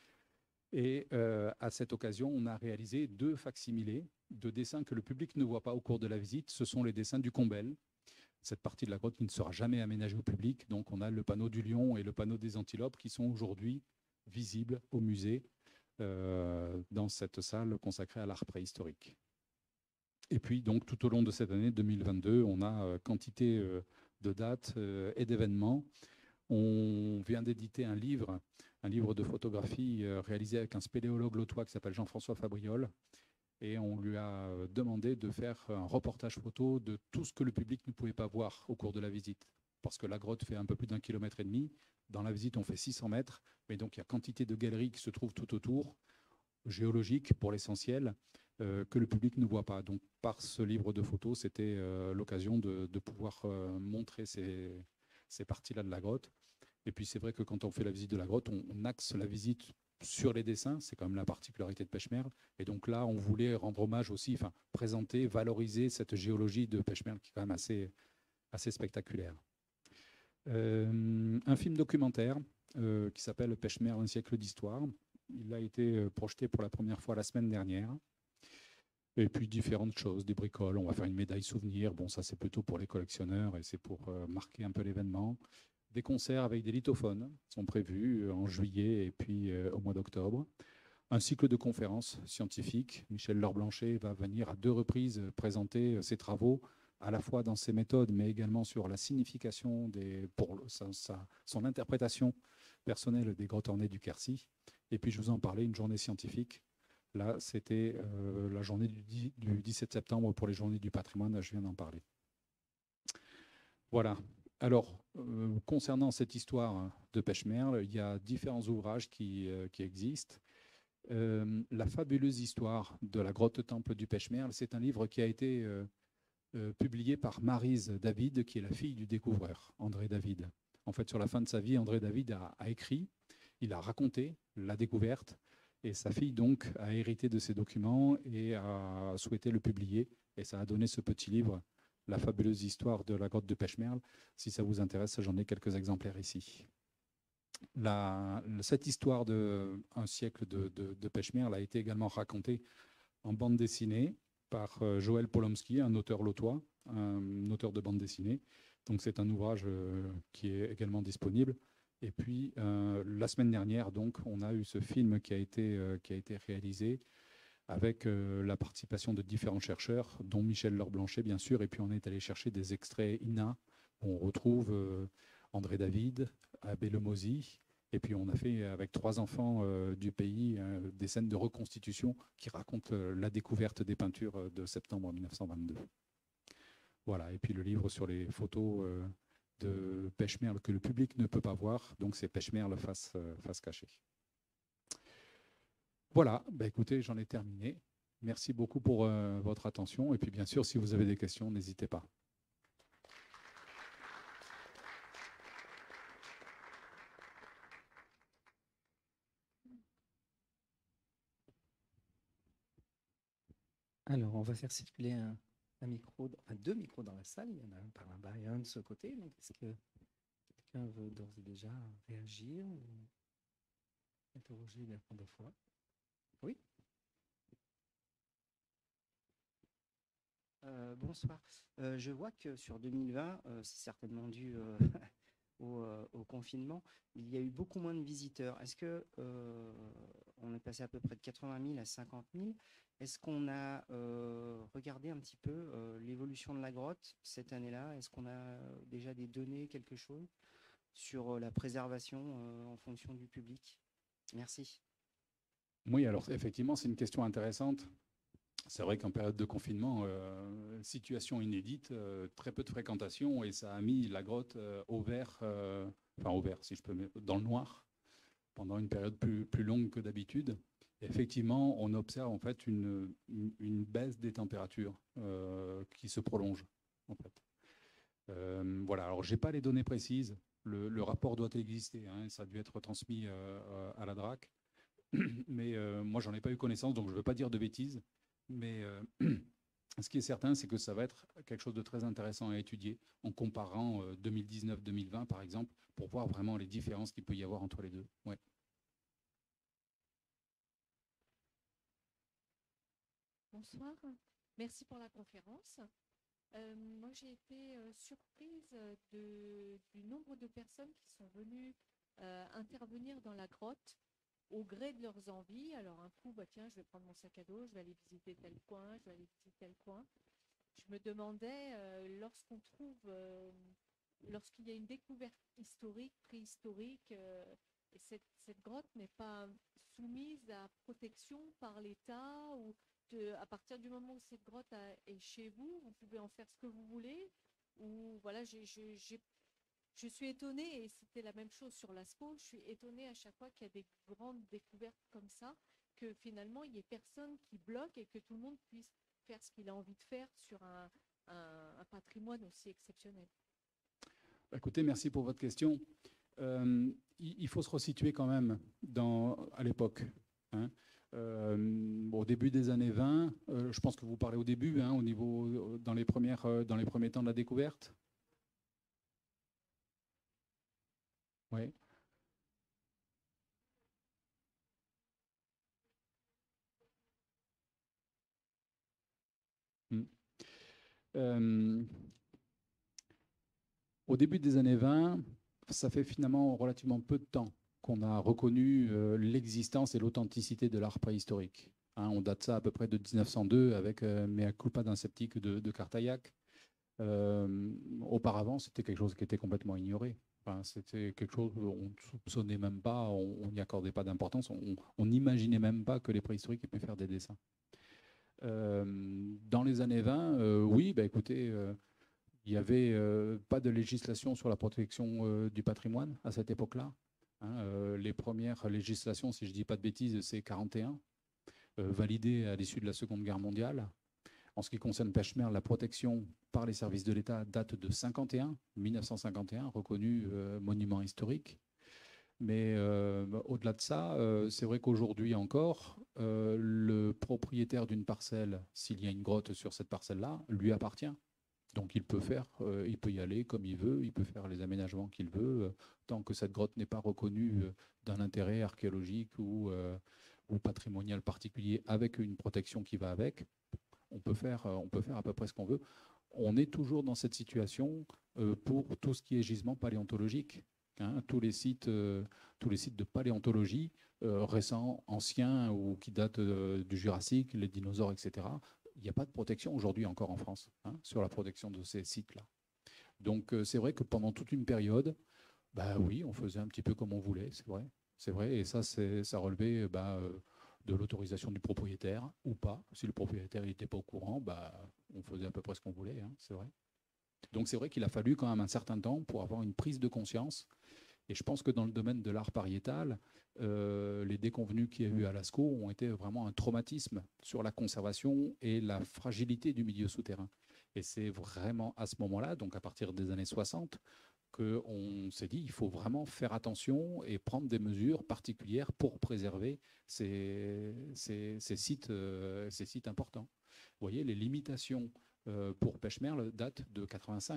Et euh, à cette occasion, on a réalisé deux facsimilés de dessins que le public ne voit pas au cours de la visite. Ce sont les dessins du Combel, cette partie de la grotte qui ne sera jamais aménagée au public. Donc, on a le panneau du lion et le panneau des antilopes qui sont aujourd'hui visibles au musée euh, dans cette salle consacrée à l'art préhistorique. Et puis, donc, tout au long de cette année deux mille vingt-deux, on a euh, quantité euh, de dates euh, et d'événements. On vient d'éditer un livre, un livre de photographie euh, réalisé avec un spéléologue lotois qui s'appelle Jean-François Fabriol. Et on lui a demandé de faire un reportage photo de tout ce que le public ne pouvait pas voir au cours de la visite. Parce que la grotte fait un peu plus d'un kilomètre et demi. Dans la visite, on fait six cents mètres. Mais donc, il y a quantité de galeries qui se trouvent tout autour, géologiques pour l'essentiel, euh, que le public ne voit pas. Donc, par ce livre de photos, c'était euh, l'occasion de, de pouvoir euh, montrer ces, ces parties-là de la grotte. Et puis, c'est vrai que quand on fait la visite de la grotte, on, on axe la visite sur les dessins, c'est quand même la particularité de Pêche-Merle. Et donc là, on voulait rendre hommage aussi, enfin, présenter, valoriser cette géologie de Pêche-Merle qui est quand même assez, assez spectaculaire. Euh, un film documentaire euh, qui s'appelle Pêche-Merle, un siècle d'histoire. Il a été projeté pour la première fois la semaine dernière. Et puis différentes choses, des bricoles. On va faire une médaille souvenir. Bon, ça, c'est plutôt pour les collectionneurs et c'est pour euh, marquer un peu l'événement. Des concerts avec des lithophones sont prévus en juillet et puis euh, au mois d'octobre. Un cycle de conférences scientifiques. Michel Laure-Blanchet va venir à deux reprises présenter ses travaux, à la fois dans ses méthodes, mais également sur la signification, des, pour sa, sa, son interprétation personnelle des grottes ornées du Quercy. Et puis je vous en parlais, une journée scientifique. Là, c'était euh, la journée du, du dix-sept septembre pour les journées du patrimoine. Là, je viens d'en parler. Voilà. Alors, euh, concernant cette histoire de Pêche-Merle, il y a différents ouvrages qui, euh, qui existent. Euh, la fabuleuse histoire de la grotte-temple du Pêche-Merle, c'est un livre qui a été euh, euh, publié par Maryse David, qui est la fille du découvreur, André David. En fait, sur la fin de sa vie, André David a, a écrit, il a raconté la découverte, et sa fille, donc, a hérité de ces documents et a souhaité le publier, et ça a donné ce petit livre, La fabuleuse histoire de la grotte de Pêche-Merle. Si ça vous intéresse, j'en ai quelques exemplaires ici. La, cette histoire d'un siècle de, de, de Pêche-Merle a été également racontée en bande dessinée par euh, Joël Polomski, un auteur lotois, un auteur de bande dessinée. Donc c'est un ouvrage euh, qui est également disponible. Et puis euh, la semaine dernière, donc, on a eu ce film qui a été, euh, qui a été réalisé avec euh, la participation de différents chercheurs, dont Michel Laure-Blanchet, bien sûr. Et puis on est allé chercher des extraits I N A. On retrouve euh, André David, Abbé Lemosy. Et puis on a fait avec trois enfants euh, du pays euh, des scènes de reconstitution qui racontent euh, la découverte des peintures de septembre mille neuf cent vingt-deux. Voilà, et puis le livre sur les photos euh, de Pêche-Merle que le public ne peut pas voir, donc c'est Pêche-Merle face, euh, face cachée. Voilà, bah écoutez, j'en ai terminé. Merci beaucoup pour euh, votre attention, et puis bien sûr, si vous avez des questions, n'hésitez pas. Alors, on va faire circuler un, un micro, enfin deux micros dans la salle. Il y en a un par là-bas et un de ce côté. Donc, est-ce que quelqu'un veut d'ores et déjà réagir ou interroger la première fois? Oui. Euh, bonsoir. Euh, je vois que sur deux mille vingt, euh, c'est certainement dû euh, au, euh, au confinement, il y a eu beaucoup moins de visiteurs. Est-ce que euh, on est passé à peu près de quatre-vingt mille à cinquante mille? Est-ce qu'on a euh, regardé un petit peu euh, l'évolution de la grotte cette année-là? Est-ce qu'on a déjà des données, quelque chose sur euh, la préservation euh, en fonction du public? Merci. Oui, alors effectivement, c'est une question intéressante. C'est vrai qu'en période de confinement, euh, situation inédite, euh, très peu de fréquentation et ça a mis la grotte euh, au vert, euh, enfin au vert, si je peux, dans le noir, pendant une période plus, plus longue que d'habitude. Effectivement, on observe en fait une, une, une baisse des températures euh, qui se prolonge. En fait. Euh, voilà, alors j'ai pas les données précises. Le, le rapport doit exister, hein, ça a dû être transmis euh, à la D R A C. Mais euh, moi, j'en ai pas eu connaissance, donc je ne veux pas dire de bêtises. Mais euh, ce qui est certain, c'est que ça va être quelque chose de très intéressant à étudier en comparant euh, deux mille dix-neuf deux mille vingt, par exemple, pour voir vraiment les différences qu'il peut y avoir entre les deux. Ouais. Bonsoir, merci pour la conférence. Euh, moi, j'ai été euh, surprise de, du nombre de personnes qui sont venues euh, intervenir dans la grotte au gré de leurs envies. Alors, un coup, bah, tiens, je vais prendre mon sac à dos, je vais aller visiter tel coin, je vais aller visiter tel coin. Je me demandais, euh, lorsqu'on trouve, euh, lorsqu'il y a une découverte historique, préhistorique, euh, et cette, cette grotte n'est pas soumise à protection par l'État ou de, à partir du moment où cette grotte a, est chez vous, vous pouvez en faire ce que vous voulez. Ou voilà, j'ai, j'ai, j'ai, je suis étonnée, et c'était la même chose sur l'Aspo, je suis étonnée à chaque fois qu'il y a des grandes découvertes comme ça, que finalement il n'y ait personne qui bloque et que tout le monde puisse faire ce qu'il a envie de faire sur un, un, un patrimoine aussi exceptionnel. Écoutez, merci pour votre question. Euh, il faut se resituer quand même dans, à l'époque. Hein. Euh, au début des années vingt, euh, je pense que vous parlez au début, hein, au niveau, dans, les premières, euh, dans les premiers temps de la découverte. Oui. Hmm. Euh, au début des années vingt, ça fait finalement relativement peu de temps qu'on a reconnu euh, l'existence et l'authenticité de l'art préhistorique. Hein, on date ça à peu près de mille neuf cent deux avec euh, Mea culpa d'un sceptique de, de Cartaillac. Euh, auparavant, c'était quelque chose qui était complètement ignoré. Enfin, c'était quelque chose qu'on ne soupçonnait même pas, on n'y accordait pas d'importance, on n'imaginait même pas que les préhistoriques aient pu faire des dessins. Euh, dans les années vingt, euh, oui, bah, écoutez, euh, il n'y avait euh, pas de législation sur la protection euh, du patrimoine à cette époque-là. Hein, euh, les premières législations, si je ne dis pas de bêtises, c'est quarante et un, euh, validées à l'issue de la Seconde Guerre mondiale. En ce qui concerne Pechmerle, la protection par les services de l'État date de cinquante et un, mille neuf cent cinquante et un, reconnu euh, monument historique. Mais euh, au-delà de ça, euh, c'est vrai qu'aujourd'hui encore, euh, le propriétaire d'une parcelle, s'il y a une grotte sur cette parcelle-là, lui appartient. Donc il peut faire, euh, il peut y aller comme il veut, il peut faire les aménagements qu'il veut, euh, tant que cette grotte n'est pas reconnue euh, d'un intérêt archéologique ou, euh, ou patrimonial particulier avec une protection qui va avec. On peut faire, on peut faire à peu près ce qu'on veut. On est toujours dans cette situation euh, pour tout ce qui est gisement paléontologique. Hein, tous, les sites, euh, tous les sites de paléontologie euh, récents, anciens ou qui datent euh, du Jurassique, les dinosaures, et cetera, il n'y a pas de protection aujourd'hui encore en France hein, sur la protection de ces sites-là. Donc euh, c'est vrai que pendant toute une période, bah oui, on faisait un petit peu comme on voulait, c'est vrai. C'est vrai, et ça, ça relevait bah, euh, de l'autorisation du propriétaire ou pas. Si le propriétaire n'était pas au courant, bah, on faisait à peu près ce qu'on voulait, hein, c'est vrai. Donc c'est vrai qu'il a fallu quand même un certain temps pour avoir une prise de conscience. Et je pense que dans le domaine de l'art pariétal, euh, les déconvenus qu'il y a eu à Lascaux ont été vraiment un traumatisme sur la conservation et la fragilité du milieu souterrain. Et c'est vraiment à ce moment-là, donc à partir des années soixante, qu'on s'est dit il faut vraiment faire attention et prendre des mesures particulières pour préserver ces, ces, ces, sites, euh, ces sites importants. Vous voyez, les limitations euh, pour Pechmerle datent de quatre-vingt-cinq.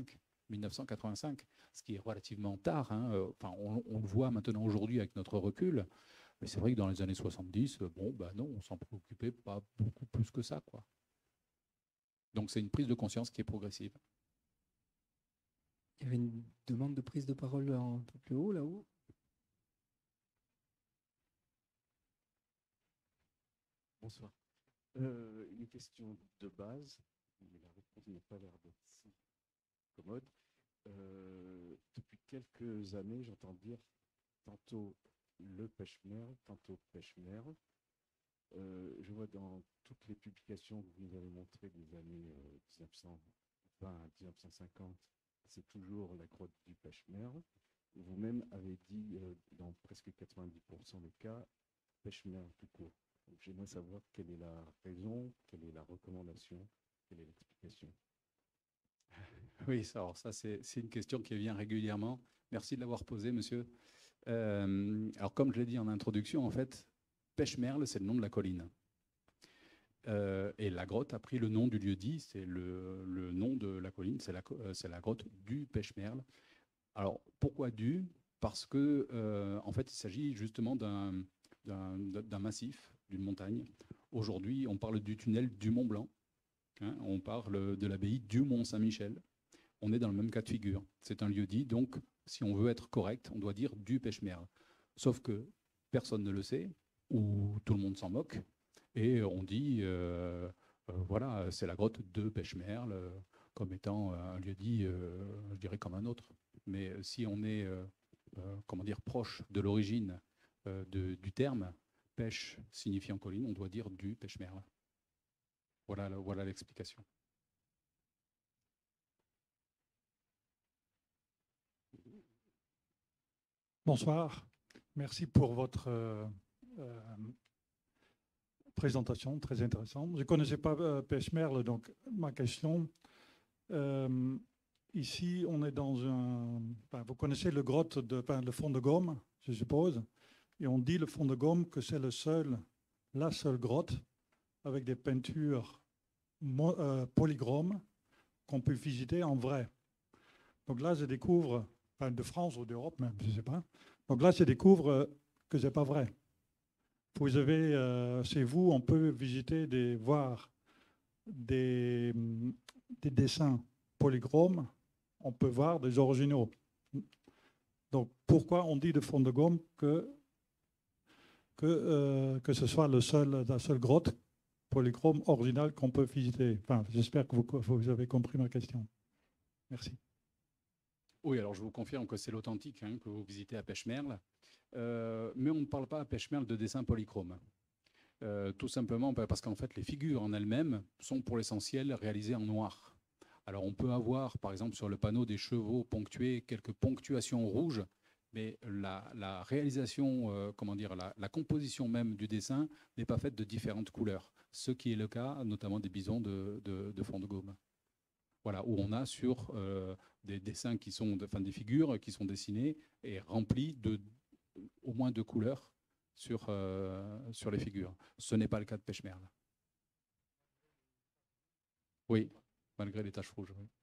mille neuf cent quatre-vingt-cinq, ce qui est relativement tard. Hein. Enfin, on, on le voit maintenant aujourd'hui avec notre recul, mais c'est vrai que dans les années soixante-dix, bon, bah non, on s'en préoccupait pas beaucoup plus que ça, quoi. Donc c'est une prise de conscience qui est progressive. Il y avait une demande de prise de parole un peu plus haut, là-haut. Bonsoir. Euh, une question de base, mais la réponse n'a pas l'air d'être si commode. Euh, depuis quelques années, j'entends dire tantôt le pêche-merle, tantôt pêche-merle. Euh, je vois dans toutes les publications que vous nous avez montrées des années euh, mille neuf cent vingt à mille neuf cent cinquante, c'est toujours la grotte du pêche-merle. Vous-même avez dit euh, dans presque quatre-vingt-dix pour cent des cas, pêche-merle tout court. Donc, j'aimerais savoir quelle est la raison, quelle est la recommandation, quelle est l'explication. Oui, alors ça, c'est une question qui vient régulièrement. Merci de l'avoir posée, monsieur. Euh, alors, comme je l'ai dit en introduction, en fait, Pêche-Merle, c'est le nom de la colline. Euh, et la grotte a pris le nom du lieu-dit, c'est le, le nom de la colline, c'est la, c'est la grotte du Pêche-Merle. Alors, pourquoi du? Parce que, euh, en fait, il s'agit justement d'un d'un massif, d'une montagne. Aujourd'hui, on parle du tunnel du Mont Blanc, hein, on parle de l'abbaye du Mont Saint-Michel. On est dans le même cas de figure. C'est un lieu-dit, donc si on veut être correct, on doit dire du Pêche-Merle. Sauf que personne ne le sait, ou tout le monde s'en moque, et on dit, euh, euh, voilà, c'est la grotte de Pêche-Merle, euh, comme étant un lieu-dit, euh, je dirais, comme un autre. Mais si on est, euh, euh, comment dire, proche de l'origine euh, du terme, pêche signifiant colline, on doit dire du Pêche-Merle. Voilà, voilà l'explication. Bonsoir, merci pour votre euh, euh, présentation, très intéressante. Je ne connaissais pas euh, Pêche-Merle, donc ma question, euh, ici on est dans un... Ben, vous connaissez le grotte, de, ben, le fond de Gaume, je suppose, et on dit le fond de Gaume que c'est le seul, la seule grotte avec des peintures euh, polychromes qu'on peut visiter en vrai. Donc là, je découvre, enfin, de France ou d'Europe même, je ne sais pas. Donc là, je découvre que ce n'est pas vrai. Vous avez, euh, chez vous, on peut visiter, des, voir des, des dessins polychromes, on peut voir des originaux. Donc pourquoi on dit de fond de Gaume que, que, euh, que ce soit le seul, la seule grotte polychrome originale qu'on peut visiter? Enfin, j'espère que vous, vous avez compris ma question. Merci. Oui, alors je vous confirme que c'est l'authentique hein, que vous visitez à Pêche-Merle, euh, mais on ne parle pas à Pêche-Merle de dessin polychrome. Euh, tout simplement parce qu'en fait, les figures en elles-mêmes sont pour l'essentiel réalisées en noir. Alors on peut avoir, par exemple, sur le panneau des chevaux ponctués, quelques ponctuations rouges, mais la, la réalisation, euh, comment dire, la, la composition même du dessin n'est pas faite de différentes couleurs, ce qui est le cas notamment des bisons de, de, de fond de Gaume. Voilà, où on a sur euh, des dessins qui sont, enfin des figures qui sont dessinées et remplies de au moins deux couleurs sur, euh, sur les figures. Ce n'est pas le cas de Pêche-Merle. Oui, malgré les taches rouges. Oui.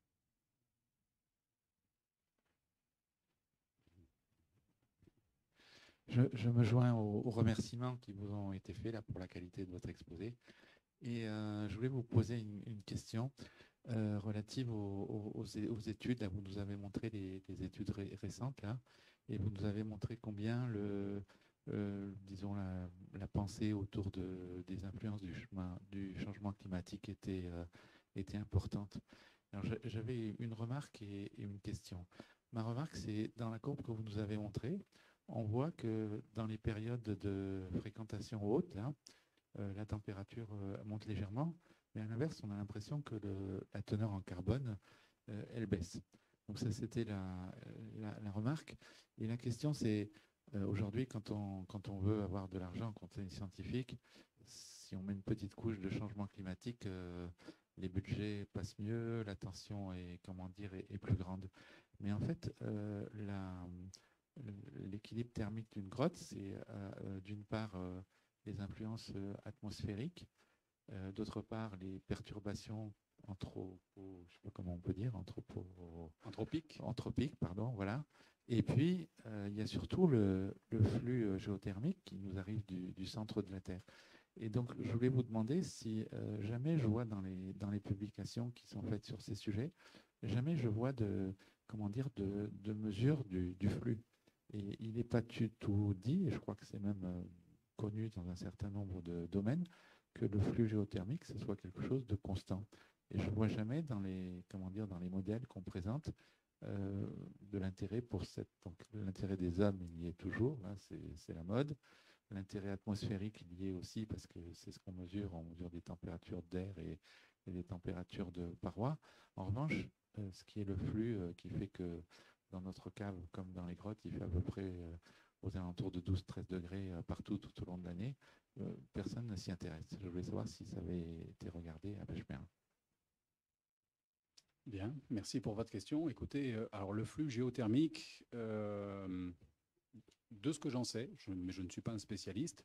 Je, je me joins aux, aux remerciements qui vous ont été faits là pour la qualité de votre exposé. Et euh, je voulais vous poser une, une question euh, relative aux, aux, aux études. Là, vous nous avez montré les, les études ré, récentes là, et vous nous avez montré combien le, euh, disons la, la pensée autour de, des influences du, chemin, du changement climatique était, euh, était importante. Alors j'avais une remarque et, et une question. Ma remarque, c'est dans la courbe que vous nous avez montrée, on voit que dans les périodes de fréquentation haute, là, euh, la température euh, monte légèrement, mais à l'inverse, on a l'impression que le, la teneur en carbone, euh, elle baisse. Donc ça, c'était la, la, la remarque. Et la question, c'est, euh, aujourd'hui, quand on, quand on veut avoir de l'argent, quand on est scientifique, si on met une petite couche de changement climatique, euh, les budgets passent mieux, la tension est, comment dire, est, est plus grande. Mais en fait, euh, l'équilibre thermique d'une grotte, c'est euh, d'une part euh, les influences euh, atmosphériques, euh, d'autre part les perturbations anthropo, je sais pas comment on peut dire, anthropo, Anthropique. anthropique, pardon, voilà. Et puis, euh, il y a surtout le, le flux euh, géothermique qui nous arrive du, du centre de la Terre. Et donc, je voulais vous demander si euh, jamais je vois dans les, dans les publications qui sont faites sur ces sujets, jamais je vois de, comment dire, de, de mesure du, du flux. Et il n'est pas du tout dit, et je crois que c'est même euh, connu dans un certain nombre de domaines, que le flux géothermique, ce soit quelque chose de constant. Et je ne vois jamais dans les, comment dire, dans les modèles qu'on présente euh, de l'intérêt pour cette... Donc, l'intérêt des hommes, il y est toujours, hein, c'est la mode. L'intérêt atmosphérique, il y est aussi parce que c'est ce qu'on mesure, on mesure des températures d'air et, et des températures de parois. En revanche, euh, ce qui est le flux euh, qui fait que dans notre cave, comme dans les grottes, il fait à peu près euh, aux alentours de douze treize degrés euh, partout tout au long de l'année, euh, personne ne s'y intéresse. Je voulais savoir si ça avait été regardé à Pêche-Merle. Bien, merci pour votre question. Écoutez, euh, alors le flux géothermique, euh, de ce que j'en sais, je, mais je ne suis pas un spécialiste,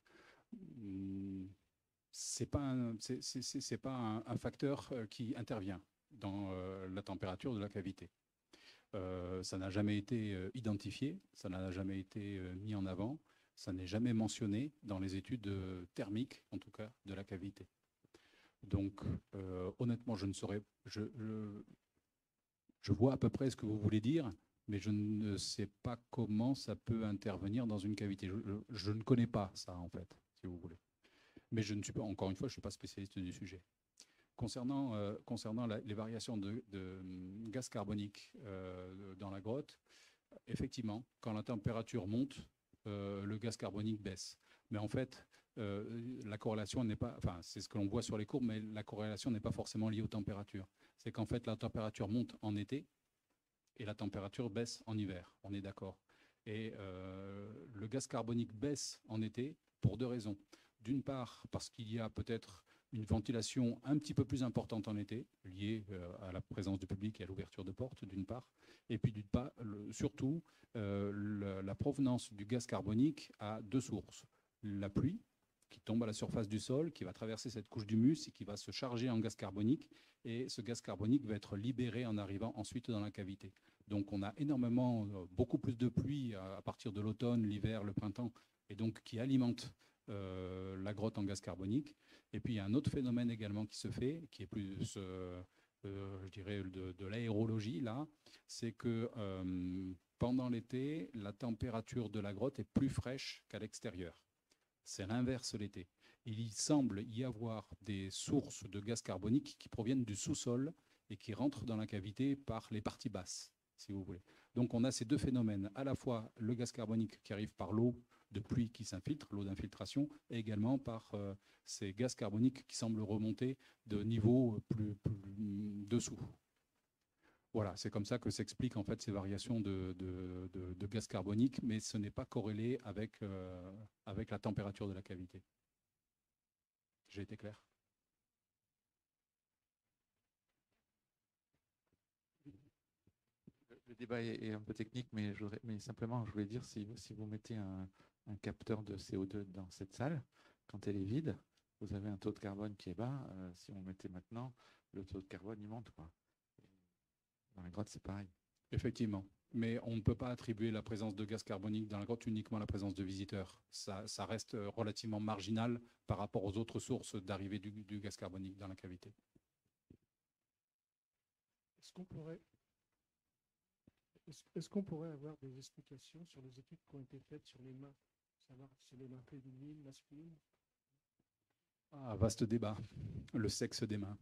c'est pas un, c'est, c'est, c'est pas un, un facteur qui intervient dans euh, la température de la cavité. Euh, ça n'a jamais été euh, identifié, ça n'a jamais été euh, mis en avant, ça n'est jamais mentionné dans les études euh, thermiques, en tout cas, de la cavité. Donc, euh, honnêtement, je ne saurais... Je, je, je vois à peu près ce que vous voulez dire, mais je ne sais pas comment ça peut intervenir dans une cavité. Je, je, je ne connais pas ça, en fait, si vous voulez. Mais je ne suis pas, encore une fois, je ne suis pas spécialiste du sujet. Concernant, euh, concernant la, les variations de, de gaz carbonique euh, dans la grotte, effectivement, quand la température monte, euh, le gaz carbonique baisse. Mais en fait, euh, la corrélation n'est pas, enfin, c'est ce que l'on voit sur les courbes, mais la corrélation n'est pas forcément liée aux températures. C'est qu'en fait, la température monte en été et la température baisse en hiver. On est d'accord. Et euh, le gaz carbonique baisse en été pour deux raisons. D'une part, parce qu'il y a peut-être une ventilation un petit peu plus importante en été, liée euh, à la présence du public et à l'ouverture de portes, d'une part. Et puis, d'une part, le, surtout, euh, le, la provenance du gaz carbonique a deux sources. La pluie, qui tombe à la surface du sol, qui va traverser cette couche d'humus et qui va se charger en gaz carbonique. Et ce gaz carbonique va être libéré en arrivant ensuite dans la cavité. Donc, on a énormément, beaucoup plus de pluie à partir de l'automne, l'hiver, le printemps, et donc qui alimente euh, la grotte en gaz carbonique. Et puis, il y a un autre phénomène également qui se fait, qui est plus, euh, euh, je dirais, de, de l'aérologie, là, c'est que euh, pendant l'été, la température de la grotte est plus fraîche qu'à l'extérieur. C'est l'inverse l'été. Il semble y avoir des sources de gaz carbonique qui proviennent du sous-sol et qui rentrent dans la cavité par les parties basses, si vous voulez. Donc on a ces deux phénomènes, à la fois le gaz carbonique qui arrive par l'eau de pluie qui s'infiltre, l'eau d'infiltration, et également par euh, ces gaz carboniques qui semblent remonter de niveau plus, plus dessous. Voilà, c'est comme ça que s'expliquent en fait ces variations de, de, de, de gaz carbonique, mais ce n'est pas corrélé avec, euh, avec la température de la cavité. J'ai été clair? Le débat est un peu technique, mais, je voudrais, mais simplement, je voulais dire, si, si vous mettez un, un capteur de C O deux dans cette salle, quand elle est vide, vous avez un taux de carbone qui est bas. Euh, si on le mettait maintenant, le taux de carbone, il monte, quoi. Dans la grotte, c'est pareil. Effectivement. Mais on ne peut pas attribuer la présence de gaz carbonique dans la grotte uniquement à la présence de visiteurs. Ça, ça reste relativement marginal par rapport aux autres sources d'arrivée du, du gaz carbonique dans la cavité. Est-ce qu'on pourrait, est-ce, est-ce qu'on pourrait avoir des explications sur les études qui ont été faites sur les mains, savoir si c'est les mains féminines, masculines? Ah, vaste débat. Le sexe des mains.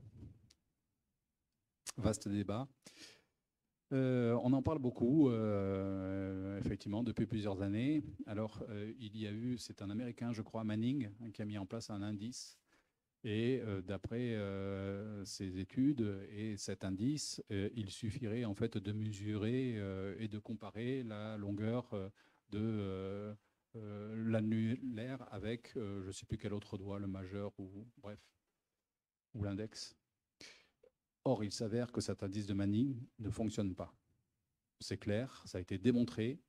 Vaste débat. Euh, on en parle beaucoup, euh, effectivement, depuis plusieurs années. Alors, euh, il y a eu, c'est un Américain, je crois, Manning, hein, qui a mis en place un indice. Et euh, d'après euh, ces études et cet indice, euh, il suffirait en fait de mesurer euh, et de comparer la longueur euh, de euh, euh, l'annulaire avec, euh, je ne sais plus quel autre doigt, le majeur ou bref, ou l'index. Or, il s'avère que cet indice de Manning ne fonctionne pas. C'est clair, ça a été démontré.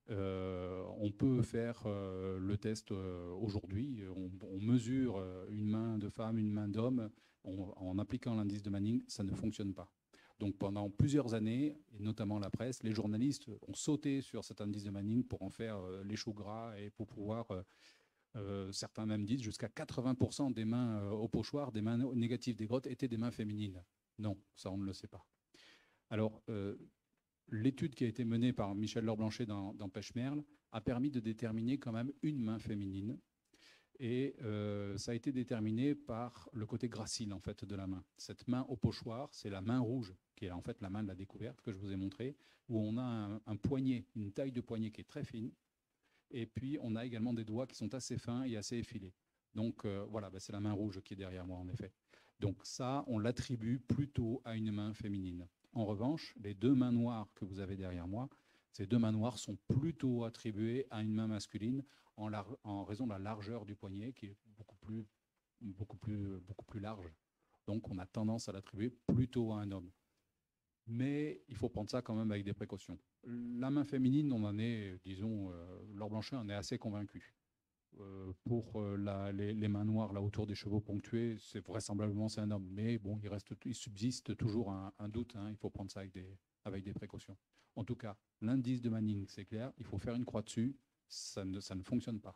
Euh, on peut faire euh, le test euh, aujourd'hui. On, on mesure euh, une main de femme, une main d'homme. On- En appliquant l'indice de Manning, ça ne fonctionne pas. Donc pendant plusieurs années, et notamment la presse, les journalistes ont sauté sur cet indice de Manning pour en faire euh, les choux gras et pour pouvoir, euh, euh, certains même disent, jusqu'à quatre-vingts pour cent des mains euh, au pochoir, des mains négatives des grottes, étaient des mains féminines. Non, ça on ne le sait pas. Alors, euh, l'étude qui a été menée par Michel Laure-Blanchet dans, dans Pêche-Merle a permis de déterminer quand même une main féminine. Et euh, ça a été déterminé par le côté gracile en fait de la main. Cette main au pochoir, c'est la main rouge, qui est en fait la main de la découverte que je vous ai montré, où on a un, un poignet, une taille de poignet qui est très fine. Et puis on a également des doigts qui sont assez fins et assez effilés. Donc euh, voilà, bah, c'est la main rouge qui est derrière moi en effet. Donc ça, on l'attribue plutôt à une main féminine. En revanche, les deux mains noires que vous avez derrière moi, ces deux mains noires sont plutôt attribuées à une main masculine en, la, en raison de la largeur du poignet qui est beaucoup plus, beaucoup plus, beaucoup plus large. Donc on a tendance à l'attribuer plutôt à un homme. Mais il faut prendre ça quand même avec des précautions. La main féminine, on en est, disons, euh, Laure Blanchet en est assez convaincu. Euh, pour euh, la, les, les mains noires là autour des chevaux ponctués, c'est vraisemblablement c'est un homme. Mais bon, il, reste, il subsiste toujours un, un doute. Hein, il faut prendre ça avec des, avec des précautions. En tout cas, l'indice de Manning, c'est clair. Il faut faire une croix dessus. Ça ne, ça ne fonctionne pas.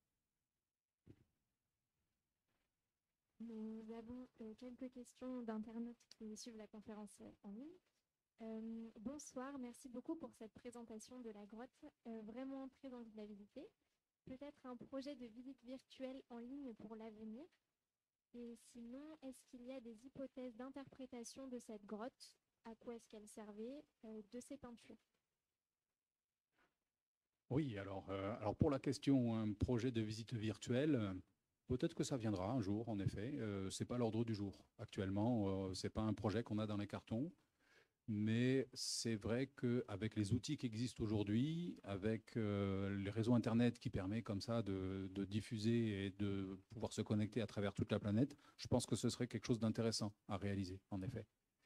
Nous avons euh, quelques questions d'internautes qui suivent la conférence en ligne. Euh, bonsoir, merci beaucoup pour cette présentation de la grotte. Euh, vraiment très envie de la visiter. Peut-être un projet de visite virtuelle en ligne pour l'avenir. Et sinon, est-ce qu'il y a des hypothèses d'interprétation de cette grotte? À quoi est-ce qu'elle servait? euh, De ces peintures? Oui, alors, euh, alors pour la question, un projet de visite virtuelle, euh, peut-être que ça viendra un jour, en effet. Euh, ce n'est pas l'ordre du jour. Actuellement, euh, ce n'est pas un projet qu'on a dans les cartons. Mais c'est vrai qu'avec les outils qui existent aujourd'hui, avec euh, les réseaux Internet qui permettent comme ça de, de diffuser et de pouvoir se connecter à travers toute la planète, je pense que ce serait quelque chose d'intéressant à réaliser, en effet.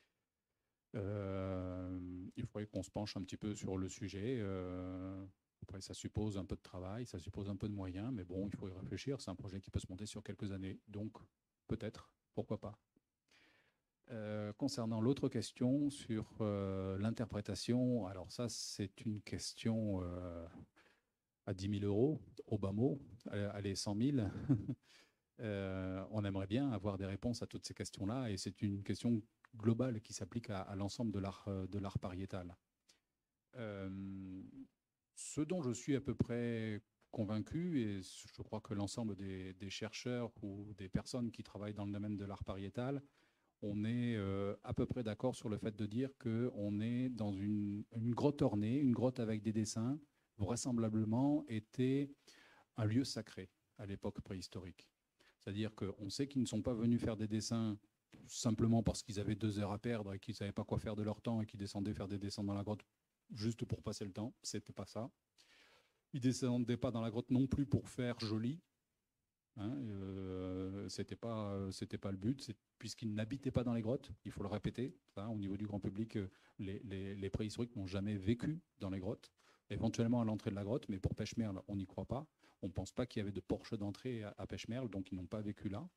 Euh, il faudrait qu'on se penche un petit peu sur le sujet. Euh, après, ça suppose un peu de travail, ça suppose un peu de moyens, mais bon, il faut y réfléchir. C'est un projet qui peut se monter sur quelques années. Donc, peut-être, pourquoi pas. Euh, concernant l'autre question sur euh, l'interprétation, alors ça, c'est une question euh, à dix mille euros, au bas mot, allez, cent mille. euh, on aimerait bien avoir des réponses à toutes ces questions-là, et c'est une question globale qui s'applique à, à l'ensemble de l'art de l'art pariétal. Euh, ce dont je suis à peu près convaincu, et je crois que l'ensemble des, des chercheurs ou des personnes qui travaillent dans le domaine de l'art pariétal, on est euh, à peu près d'accord sur le fait de dire qu'on est dans une, une grotte ornée, une grotte avec des dessins, vraisemblablement était un lieu sacré à l'époque préhistorique. C'est-à-dire qu'on sait qu'ils ne sont pas venus faire des dessins simplement parce qu'ils avaient deux heures à perdre et qu'ils ne savaient pas quoi faire de leur temps et qu'ils descendaient faire des dessins dans la grotte juste pour passer le temps. C'était pas ça. Ils ne descendaient pas dans la grotte non plus pour faire joli. Hein, euh, c'était pas, c'était pas le but, puisqu'ils n'habitaient pas dans les grottes, il faut le répéter. Ça, au niveau du grand public, les, les, les préhistoriques n'ont jamais vécu dans les grottes, éventuellement à l'entrée de la grotte, mais pour Pêche-Merle, on n'y croit pas. On ne pense pas qu'il y avait de porche d'entrée à, à Pêche-Merle, donc ils n'ont pas vécu là.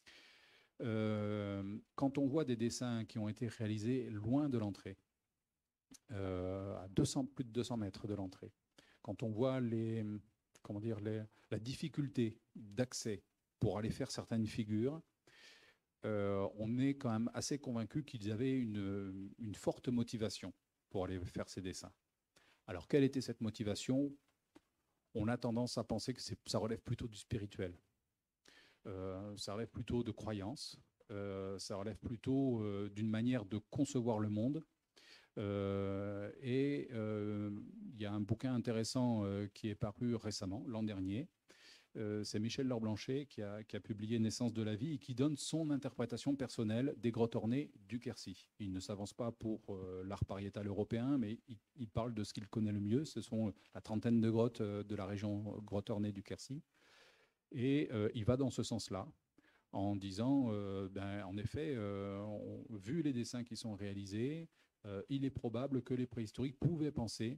Euh, quand on voit des dessins qui ont été réalisés loin de l'entrée, euh, à deux cents, plus de deux cents mètres de l'entrée, quand on voit les... comment dire, les, la difficulté d'accès pour aller faire certaines figures, euh, on est quand même assez convaincu qu'ils avaient une, une forte motivation pour aller faire ces dessins. Alors, quelle était cette motivation? On a tendance à penser que ça relève plutôt du spirituel. Euh, ça relève plutôt de croyances. Euh, ça relève plutôt euh, d'une manière de concevoir le monde. Euh, et euh, il y a un bouquin intéressant euh, qui est paru récemment, l'an dernier. Euh, c'est Michel Laure-Blanchet qui a, qui a publié Naissance de la vie et qui donne son interprétation personnelle des grottes ornées du Quercy. Il ne s'avance pas pour euh, l'art pariétal européen, mais il, il parle de ce qu'il connaît le mieux. Ce sont la trentaine de grottes euh, de la région grotte ornée du Quercy. Et euh, il va dans ce sens-là, en disant, euh, ben, en effet, euh, on, vu les dessins qui sont réalisés, Euh, il est probable que les préhistoriques pouvaient penser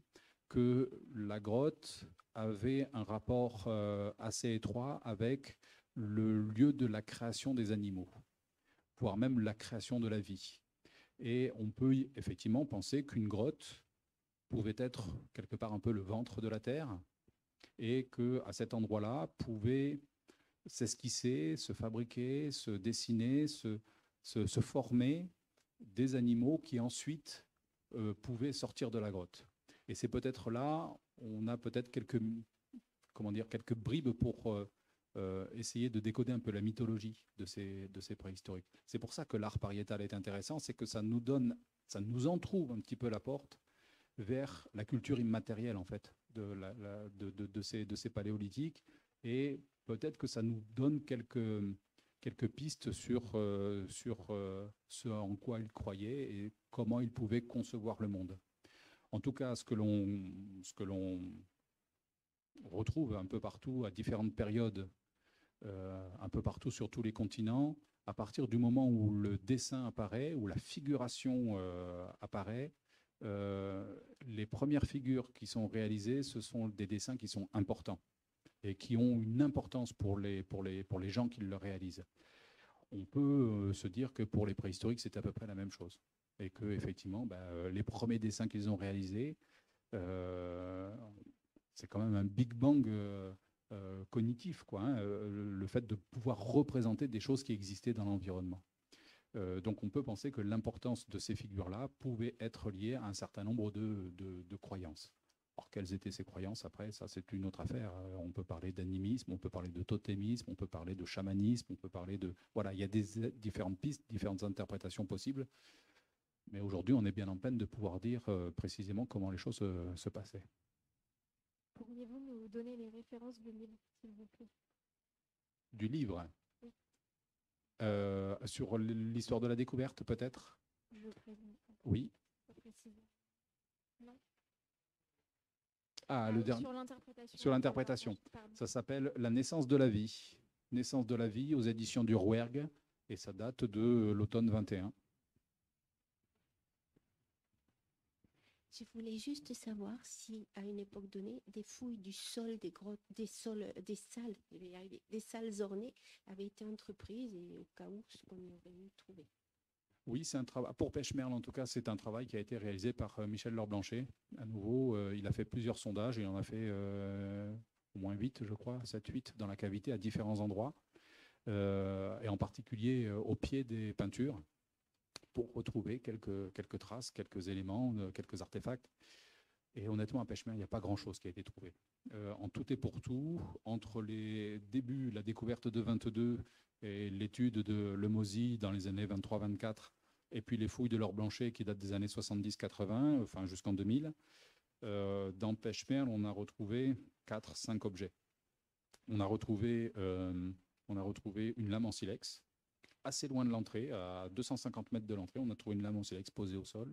que la grotte avait un rapport euh, assez étroit avec le lieu de la création des animaux, voire même la création de la vie. Et on peut effectivement penser qu'une grotte pouvait être quelque part un peu le ventre de la Terre, et qu'à cet endroit-là pouvait s'esquisser, se fabriquer, se dessiner, se, se, se former des animaux qui ensuite euh, pouvaient sortir de la grotte. Et c'est peut-être là, on a peut-être quelques, comment dire, quelques bribes pour euh, euh, essayer de décoder un peu la mythologie de ces, de ces préhistoriques. C'est pour ça que l'art pariétal est intéressant, c'est que ça nous donne, ça nous entrouvre un petit peu la porte vers la culture immatérielle en fait de, la, la, de, de, de, ces, de ces paléolithiques, et peut-être que ça nous donne quelques, quelques pistes sur, euh, sur euh, ce en quoi ils croyaient et comment ils pouvaient concevoir le monde. En tout cas, ce que l'on, ce que l'on retrouve un peu partout à différentes périodes, euh, un peu partout sur tous les continents, à partir du moment où le dessin apparaît, où la figuration euh, apparaît, euh, les premières figures qui sont réalisées, ce sont des dessins qui sont importants et qui ont une importance pour les, pour les, pour les gens qui le réalisent. On peut euh, se dire que pour les préhistoriques, c'est à peu près la même chose. Et que effectivement, bah, les premiers dessins qu'ils ont réalisés, euh, c'est quand même un big bang euh, euh, cognitif, quoi, hein, le, le fait de pouvoir représenter des choses qui existaient dans l'environnement. Euh, donc on peut penser que l'importance de ces figures-là pouvait être liée à un certain nombre de, de, de croyances. Alors quelles étaient ces croyances après, ça c'est une autre affaire. On peut parler d'animisme, on peut parler de totémisme, on peut parler de chamanisme, on peut parler de... Voilà, il y a des différentes pistes, différentes interprétations possibles. Mais aujourd'hui, on est bien en peine de pouvoir dire euh, précisément comment les choses euh, se passaient. Pourriez-vous nous donner les références du livre, s'il vous plaît? Du livre? Oui. Euh, sur l'histoire de la découverte, peut-être? Je présume. Oui. Non. Ah, Ah, le oui, dernier. sur l'interprétation. Sur l'interprétation. Ça s'appelle La naissance de la vie. Naissance de la vie aux éditions du Rouergue, et ça date de l'automne vingt et un. Je voulais juste savoir si, à une époque donnée, des fouilles du sol, des grottes, des sols, des salles, je vais y arriver, des salles ornées avaient été entreprises, et au cas où, ce qu'on aurait eu trouvé. Oui, c'est un travail. Pour Pêche-Merle, en tout cas, c'est un travail qui a été réalisé par euh, Michel Laure-Blanchet. À nouveau, euh, il a fait plusieurs sondages. Il en a fait euh, au moins huit, je crois, sept, huit dans la cavité à différents endroits, euh, et en particulier euh, au pied des peintures, pour retrouver quelques, quelques traces, quelques éléments, euh, quelques artefacts. Et honnêtement, à Pêche-Merle, il n'y a pas grand-chose qui a été trouvé. Euh, en tout et pour tout, entre les débuts, la découverte de vingt-deux et l'étude de Lemosy dans les années vingt-trois vingt-quatre, et puis les fouilles de Laure-Blanchet qui datent des années soixante-dix quatre-vingts, enfin jusqu'en deux mille, euh, dans Pêche-Merle, on a retrouvé quatre cinq objets. On a retrouvé, euh, on a retrouvé une lame en silex, assez loin de l'entrée, à deux cent cinquante mètres de l'entrée, on a trouvé une lame en silex posée au sol.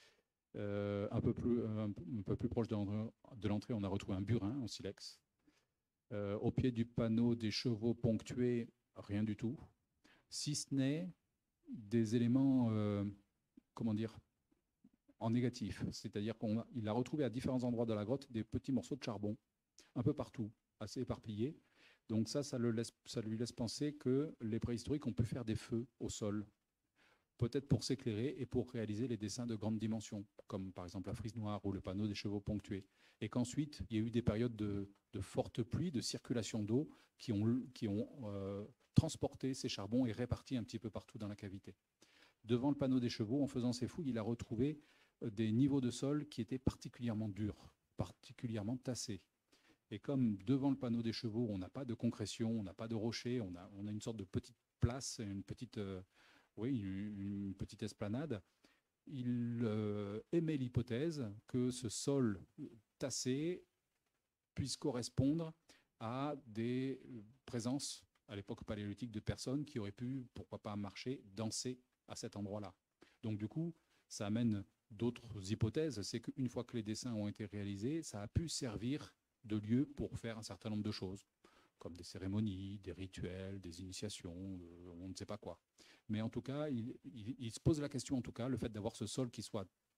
Euh, un, peu plus, un, un peu plus proche de l'entrée, on a retrouvé un burin en silex. Euh, au pied du panneau des chevaux ponctués, rien du tout, si ce n'est des éléments, euh, comment dire, en négatif. C'est-à-dire qu'il a retrouvé à différents endroits de la grotte des petits morceaux de charbon, un peu partout, assez éparpillés. Donc ça, ça, le laisse, ça lui laisse penser que les préhistoriques ont pu faire des feux au sol, peut-être pour s'éclairer et pour réaliser les dessins de grande dimension, comme par exemple la frise noire ou le panneau des chevaux ponctués. Et qu'ensuite, il y a eu des périodes de, de fortes pluies, de circulation d'eau, qui ont, qui ont euh, transporté ces charbons et répartis un petit peu partout dans la cavité. Devant le panneau des chevaux, en faisant ses fouilles, il a retrouvé des niveaux de sol qui étaient particulièrement durs, particulièrement tassés. Et comme devant le panneau des chevaux, on n'a pas de concrétion, on n'a pas de rocher, on a, on a une sorte de petite place, une petite... Euh, oui, une petite esplanade, il euh, émet l'hypothèse que ce sol tassé puisse correspondre à des présences à l'époque paléolithique de personnes qui auraient pu, pourquoi pas marcher, danser à cet endroit-là. Donc du coup, ça amène d'autres hypothèses. C'est qu'une fois que les dessins ont été réalisés, ça a pu servir de lieu pour faire un certain nombre de choses, comme des cérémonies, des rituels, des initiations, euh, on ne sait pas quoi. Mais en tout cas, il, il, il se pose la question, en tout cas, le fait d'avoir ce sol qui soit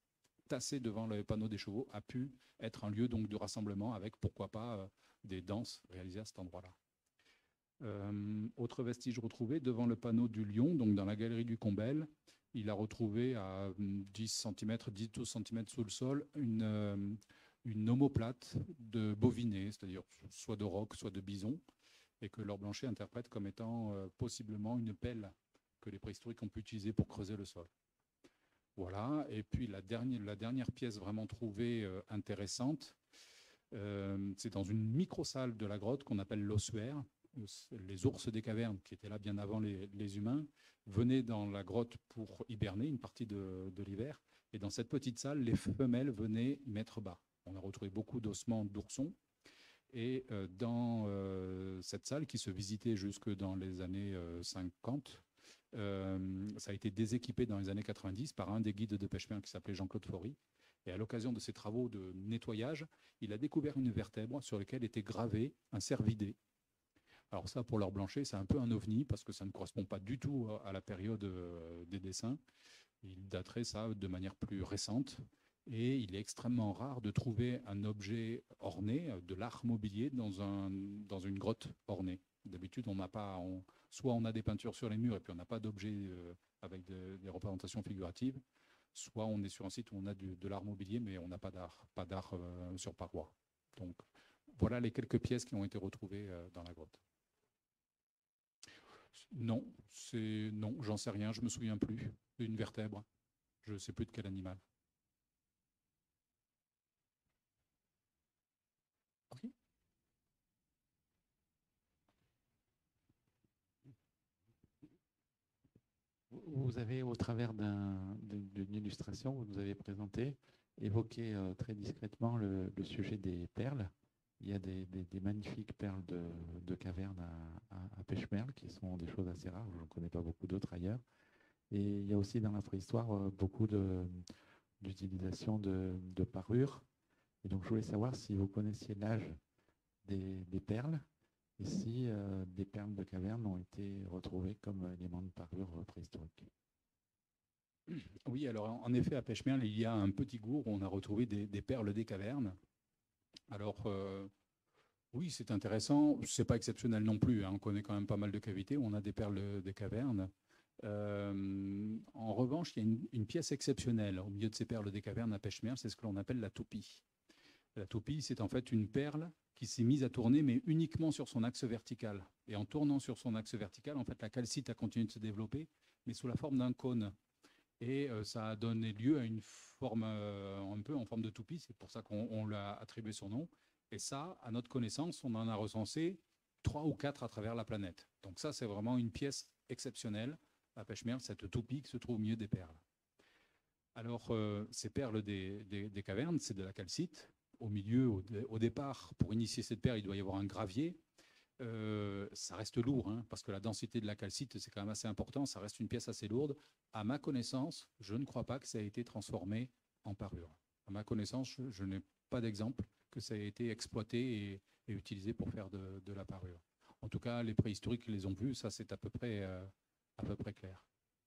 tassés devant les panneaux des chevaux a pu être un lieu donc de rassemblement avec, pourquoi pas, euh, des danses réalisées à cet endroit-là. Euh, autre vestige retrouvé devant le panneau du lion, donc dans la galerie du Combel, il a retrouvé à dix centimètres, dix douze centimètres sous le sol une, euh, une omoplate de boviné, c'est-à-dire soit de roc, soit de bison, et que Laure Blanchet interprète comme étant euh, possiblement une pelle que les préhistoriques ont pu utiliser pour creuser le sol. Voilà, et puis la dernière, la dernière pièce vraiment trouvée euh, intéressante, euh, c'est dans une micro-salle de la grotte qu'on appelle l'ossuaire. Les ours des cavernes, qui étaient là bien avant les, les humains, venaient dans la grotte pour hiberner une partie de, de l'hiver. Et dans cette petite salle, les femelles venaient mettre bas. On a retrouvé beaucoup d'ossements d'oursons. Et euh, dans euh, cette salle, qui se visitait jusque dans les années euh, cinquante, euh, ça a été déséquipé dans les années quatre-vingt-dix par un des guides de pêche-mer qui s'appelait Jean-Claude Faury. Et à l'occasion de ces travaux de nettoyage, il a découvert une vertèbre sur laquelle était gravé un cervidé. Alors ça, pour Laure Blanchet, c'est un peu un ovni parce que ça ne correspond pas du tout à la période des dessins. Il daterait ça de manière plus récente. Et il est extrêmement rare de trouver un objet orné, de l'art mobilier, dans, un, dans une grotte ornée. D'habitude, on n'a pas, on, soit on a des peintures sur les murs et puis on n'a pas d'objets euh, avec de, des représentations figuratives, soit on est sur un site où on a du, de l'art mobilier, mais on n'a pas d'art, pas d'art euh, sur paroi. Donc voilà les quelques pièces qui ont été retrouvées euh, dans la grotte. Non, c'est non, j'en sais rien, je me souviens plus. Une vertèbre, je ne sais plus de quel animal. Okay. Vous avez, au travers d'un, d'une illustration, vous nous avez présenté, évoqué euh, très discrètement le, le sujet des perles. Il y a des, des, des magnifiques perles de, de cavernes à, à, à Pêche-Merle qui sont des choses assez rares. Je ne connais pas beaucoup d'autres ailleurs. Et il y a aussi dans la préhistoire euh, beaucoup de, d'utilisation de, de parures. Et donc je voulais savoir si vous connaissiez l'âge des, des perles et si euh, des perles de caverne ont été retrouvées comme éléments de parure préhistorique. Oui, alors en effet, à Pêche-Merle, il y a un petit gour où on a retrouvé des, des perles des cavernes. Alors, euh, oui, c'est intéressant. Ce n'est pas exceptionnel non plus. Hein. On connaît quand même pas mal de cavités où on a des perles des cavernes. Euh, en revanche, il y a une, une pièce exceptionnelle au milieu de ces perles des cavernes à Pêche-Merle, c'est ce que l'on appelle la toupie. La toupie, c'est en fait une perle qui s'est mise à tourner, mais uniquement sur son axe vertical. Et en tournant sur son axe vertical, en fait, la calcite a continué de se développer, mais sous la forme d'un cône. Et euh, ça a donné lieu à une forme euh, un peu en forme de toupie, c'est pour ça qu'on l'a attribué son nom. Et ça, à notre connaissance, on en a recensé trois ou quatre à travers la planète. Donc ça, c'est vraiment une pièce exceptionnelle à Pêche-Merle, cette toupie qui se trouve au milieu des perles. Alors, euh, ces perles des, des, des cavernes, c'est de la calcite. Au milieu, au, au départ, pour initier cette perle, il doit y avoir un gravier. Euh, ça reste lourd, hein, parce que la densité de la calcite, c'est quand même assez important. Ça reste une pièce assez lourde. À ma connaissance, je ne crois pas que ça ait été transformé en parure. À ma connaissance, je, je n'ai pas d'exemple que ça ait été exploité et, et utilisé pour faire de, de la parure. En tout cas, les préhistoriques les ont vus, ça c'est à peu près, euh, à peu près clair.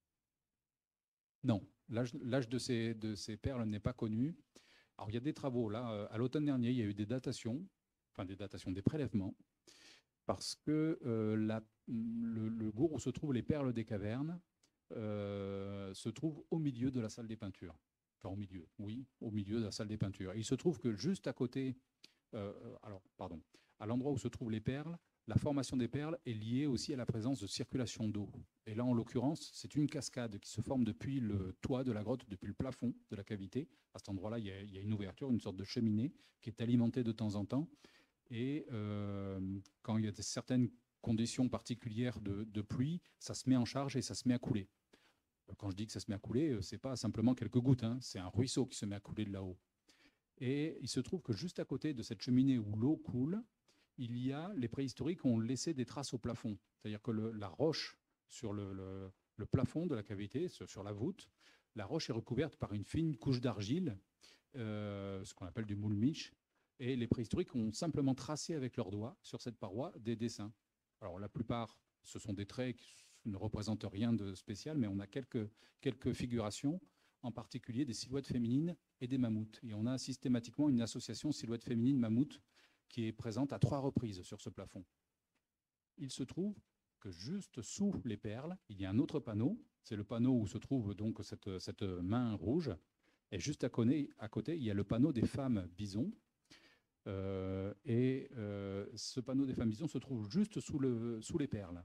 Non, l'âge de ces, de ces perles n'est pas connu. Alors il y a des travaux, là, à l'automne dernier, il y a eu des datations, enfin des datations, des prélèvements, parce que euh, la, le, le gour où se trouvent les perles des cavernes euh, se trouve au milieu de la salle des peintures. Enfin, au milieu, oui, au milieu de la salle des peintures. Et il se trouve que juste à côté, euh, alors, pardon, à l'endroit où se trouvent les perles, la formation des perles est liée aussi à la présence de circulation d'eau. Et là, en l'occurrence, c'est une cascade qui se forme depuis le toit de la grotte, depuis le plafond de la cavité. À cet endroit-là, il, il y a une ouverture, une sorte de cheminée qui est alimentée de temps en temps. Et euh, quand il y a certaines conditions particulières de, de pluie, ça se met en charge et ça se met à couler. Quand je dis que ça se met à couler, ce n'est pas simplement quelques gouttes, hein, c'est un ruisseau qui se met à couler de là-haut. Et il se trouve que juste à côté de cette cheminée où l'eau coule, il y a, les préhistoriques ont laissé des traces au plafond. C'est-à-dire que le, la roche sur le, le, le plafond de la cavité, sur, sur la voûte, la roche est recouverte par une fine couche d'argile, euh, ce qu'on appelle du moule-miche. Et les préhistoriques ont simplement tracé avec leurs doigts sur cette paroi des dessins. Alors la plupart, ce sont des traits qui ne représentent rien de spécial, mais on a quelques, quelques figurations en particulier des silhouettes féminines et des mammouths. Et on a systématiquement une association silhouette féminine-mammouth qui est présente à trois reprises sur ce plafond. Il se trouve que juste sous les perles, il y a un autre panneau. C'est le panneau où se trouve donc cette, cette main rouge. Et juste à côté, à côté, il y a le panneau des femmes bisons. Euh, et euh, ce panneau des femmes bisons se trouve juste sous, le, sous les perles.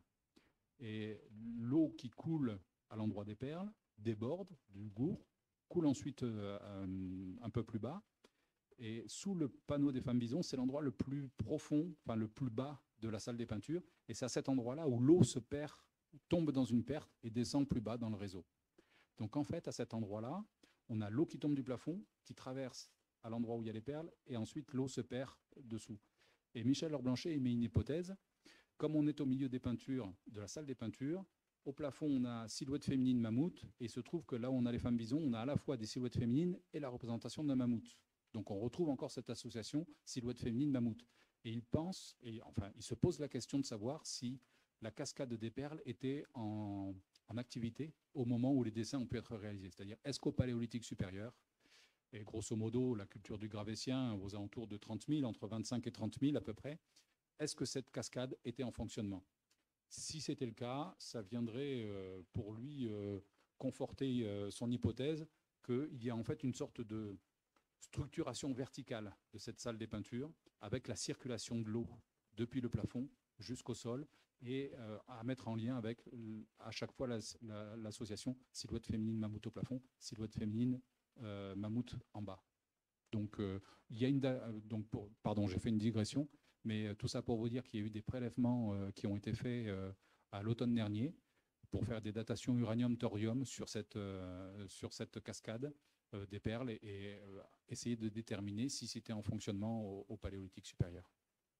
Et l'eau qui coule à l'endroit des perles déborde du gour, coule ensuite euh, un peu plus bas. Et sous le panneau des femmes bisons, c'est l'endroit le plus profond, enfin le plus bas de la salle des peintures. Et c'est à cet endroit-là où l'eau se perd, tombe dans une perte et descend plus bas dans le réseau. Donc en fait, à cet endroit-là, on a l'eau qui tombe du plafond, qui traverse à l'endroit où il y a les perles, et ensuite l'eau se perd dessous. Et Michel Laure-Blanchet émet une hypothèse. Comme on est au milieu des peintures, de la salle des peintures, au plafond, on a silhouette féminine mammouth, et il se trouve que là où on a les femmes bisons, on a à la fois des silhouettes féminines et la représentation d'un mammouth. Donc on retrouve encore cette association silhouette féminine mammouth. Et il pense, et enfin, il se pose la question de savoir si la cascade des perles était en, en activité au moment où les dessins ont pu être réalisés. C'est-à-dire, est-ce qu'au Paléolithique supérieur, et grosso modo, la culture du Gravétien aux alentours de trente mille, entre vingt-cinq et trente mille à peu près, est-ce que cette cascade était en fonctionnement? Si c'était le cas, ça viendrait euh, pour lui euh, conforter euh, son hypothèse qu'il y a en fait une sorte de structuration verticale de cette salle des peintures avec la circulation de l'eau depuis le plafond jusqu'au sol et euh, à mettre en lien avec à chaque fois l'association la, la, silhouette féminine mammouth au plafond, silhouette féminine euh, mammouth en bas. Donc, euh, il y a une, donc pour, pardon, j'ai fait une digression, mais tout ça pour vous dire qu'il y a eu des prélèvements euh, qui ont été faits euh, à l'automne dernier pour faire des datations uranium-thorium sur cette, euh, sur cette cascade euh, des perles et, et euh, essayer de déterminer si c'était en fonctionnement au, au Paléolithique supérieur.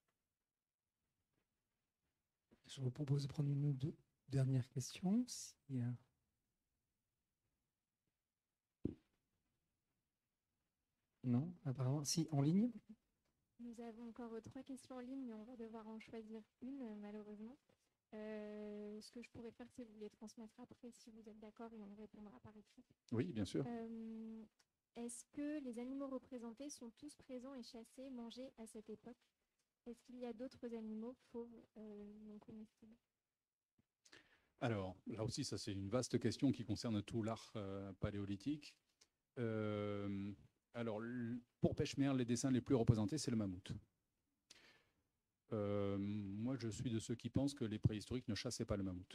Je vous propose de prendre une ou deux dernières questions. Si, euh... Non, apparemment. Si, en ligne. Nous avons encore trois questions en ligne, mais on va devoir en choisir une, malheureusement. Euh, ce que je pourrais faire, c'est vous les transmettre après, si vous êtes d'accord, et on répondra par écrit. Oui, bien sûr. Euh, Est-ce que les animaux représentés sont tous présents et chassés, mangés à cette époque? Est-ce qu'il y a d'autres animaux fauves euh, non comestibles? Alors, là aussi, ça c'est une vaste question qui concerne tout l'art euh, paléolithique. Euh, alors, pour Pechmerle, les dessins les plus représentés, c'est le mammouth. Euh, moi, je suis de ceux qui pensent que les préhistoriques ne chassaient pas le mammouth.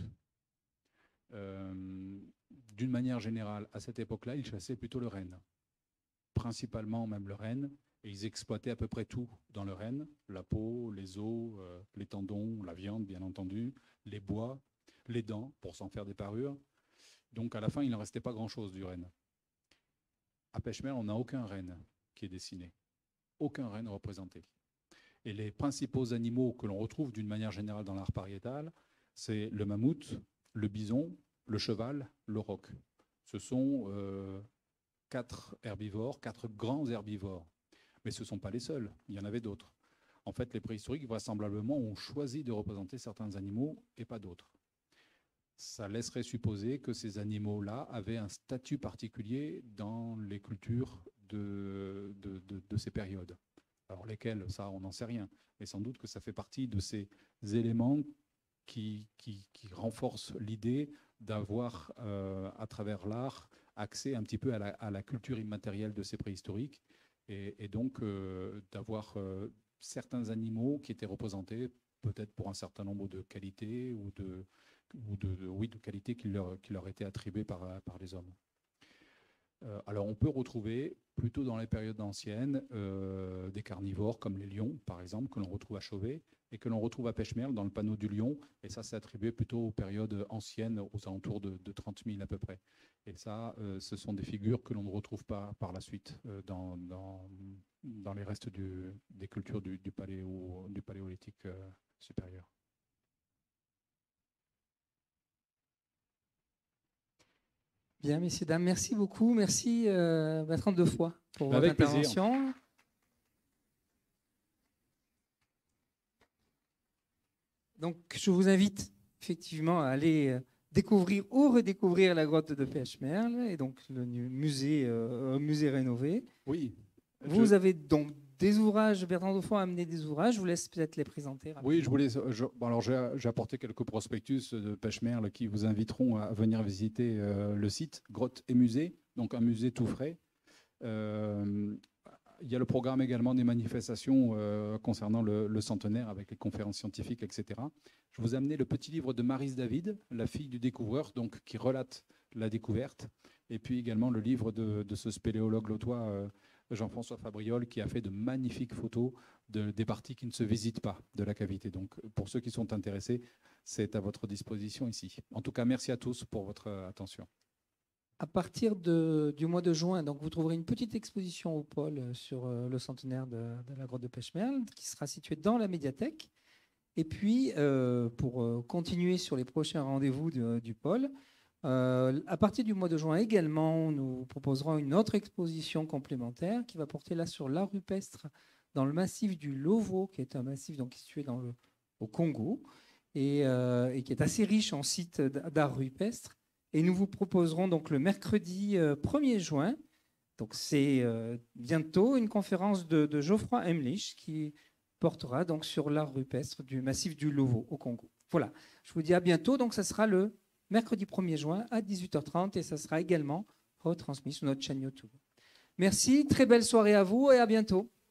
Euh, D'une manière générale, à cette époque-là, ils chassaient plutôt le renne. Principalement même le renne. Et ils exploitaient à peu près tout dans le renne. La peau, les os, euh, les tendons, la viande, bien entendu, les bois, les dents, pour s'en faire des parures. Donc, à la fin, il n'en restait pas grand-chose du renne. À Pechmerle, on n'a aucun renne qui est dessiné. Aucun renne représenté. Et les principaux animaux que l'on retrouve d'une manière générale dans l'art pariétal, c'est le mammouth, le bison, le cheval, le roc. Ce sont euh, quatre herbivores, quatre grands herbivores. Mais ce ne sont pas les seuls, il y en avait d'autres. En fait, les préhistoriques, vraisemblablement, ont choisi de représenter certains animaux et pas d'autres. Ça laisserait supposer que ces animaux-là avaient un statut particulier dans les cultures de, de, de, de ces périodes. Alors lesquels, ça, on n'en sait rien. Mais sans doute que ça fait partie de ces éléments qui, qui, qui renforcent l'idée d'avoir, euh, à travers l'art, accès un petit peu à la, à la culture immatérielle de ces préhistoriques et, et donc euh, d'avoir euh, certains animaux qui étaient représentés peut-être pour un certain nombre de qualités ou de, ou de, de, oui, de qualités qui leur, qui leur étaient attribuées par, par les hommes. Euh, alors on peut retrouver plutôt dans les périodes anciennes euh, des carnivores comme les lions par exemple que l'on retrouve à Chauvet et que l'on retrouve à Pechmerle dans le panneau du lion et ça c'est attribué plutôt aux périodes anciennes aux alentours de, de trente mille à peu près et ça euh, ce sont des figures que l'on ne retrouve pas par la suite euh, dans, dans, dans les restes du, des cultures du, du, paléo, du paléolithique euh, supérieur. Bien, messieurs, dames, merci beaucoup. Merci, euh, Bertrand Defoy, pour votre Avec intervention. Plaisir. Donc, je vous invite effectivement à aller découvrir ou redécouvrir la grotte de Pechmerle et donc le nu- musée, euh, musée rénové. Oui. Vous je- avez donc des ouvrages, Bertrand Dauphin a amené des ouvrages, je vous laisse peut-être les présenter. Oui, je rapidement. voulais. je- bon, alors, j'ai j'ai apporté quelques prospectus de Pechmerle qui vous inviteront à venir visiter euh, le site, grotte et musée, donc un musée tout frais. Euh, il y a le programme également des manifestations euh, concernant le, le centenaire avec les conférences scientifiques, et cetera. Je vous ai amené le petit livre de Maryse David, la fille du découvreur, donc qui relate la découverte, et puis également le livre de, de ce spéléologue lotois euh, Jean-François Fabriol, qui a fait de magnifiques photos de, des parties qui ne se visitent pas de la cavité. Donc, pour ceux qui sont intéressés, c'est à votre disposition ici. En tout cas, merci à tous pour votre attention. À partir de- du mois de juin, donc vous trouverez une petite exposition au pôle euh, sur euh, le centenaire de, de la grotte de Pechmerle qui sera située dans la médiathèque. Et puis, euh, pour euh, continuer sur les prochains rendez-vous de- du pôle, euh, à partir du mois de juin également, nous proposerons une autre exposition complémentaire qui va porter là sur l'art rupestre dans le massif du Lovo, qui est un massif donc, situé dans le, au Congo et, euh, et qui est assez riche en sites d'art rupestre. Et nous vous proposerons donc le mercredi euh, premier juin, donc c'est euh, bientôt, une conférence de, de Geoffroy Emlich qui portera donc sur l'art rupestre du massif du Lovo au Congo. Voilà, je vous dis à bientôt. Donc ça sera le mercredi premier juin à dix-huit heures trente et ça sera également retransmis sur notre chaîne YouTube. Merci, très belle soirée à vous et à bientôt.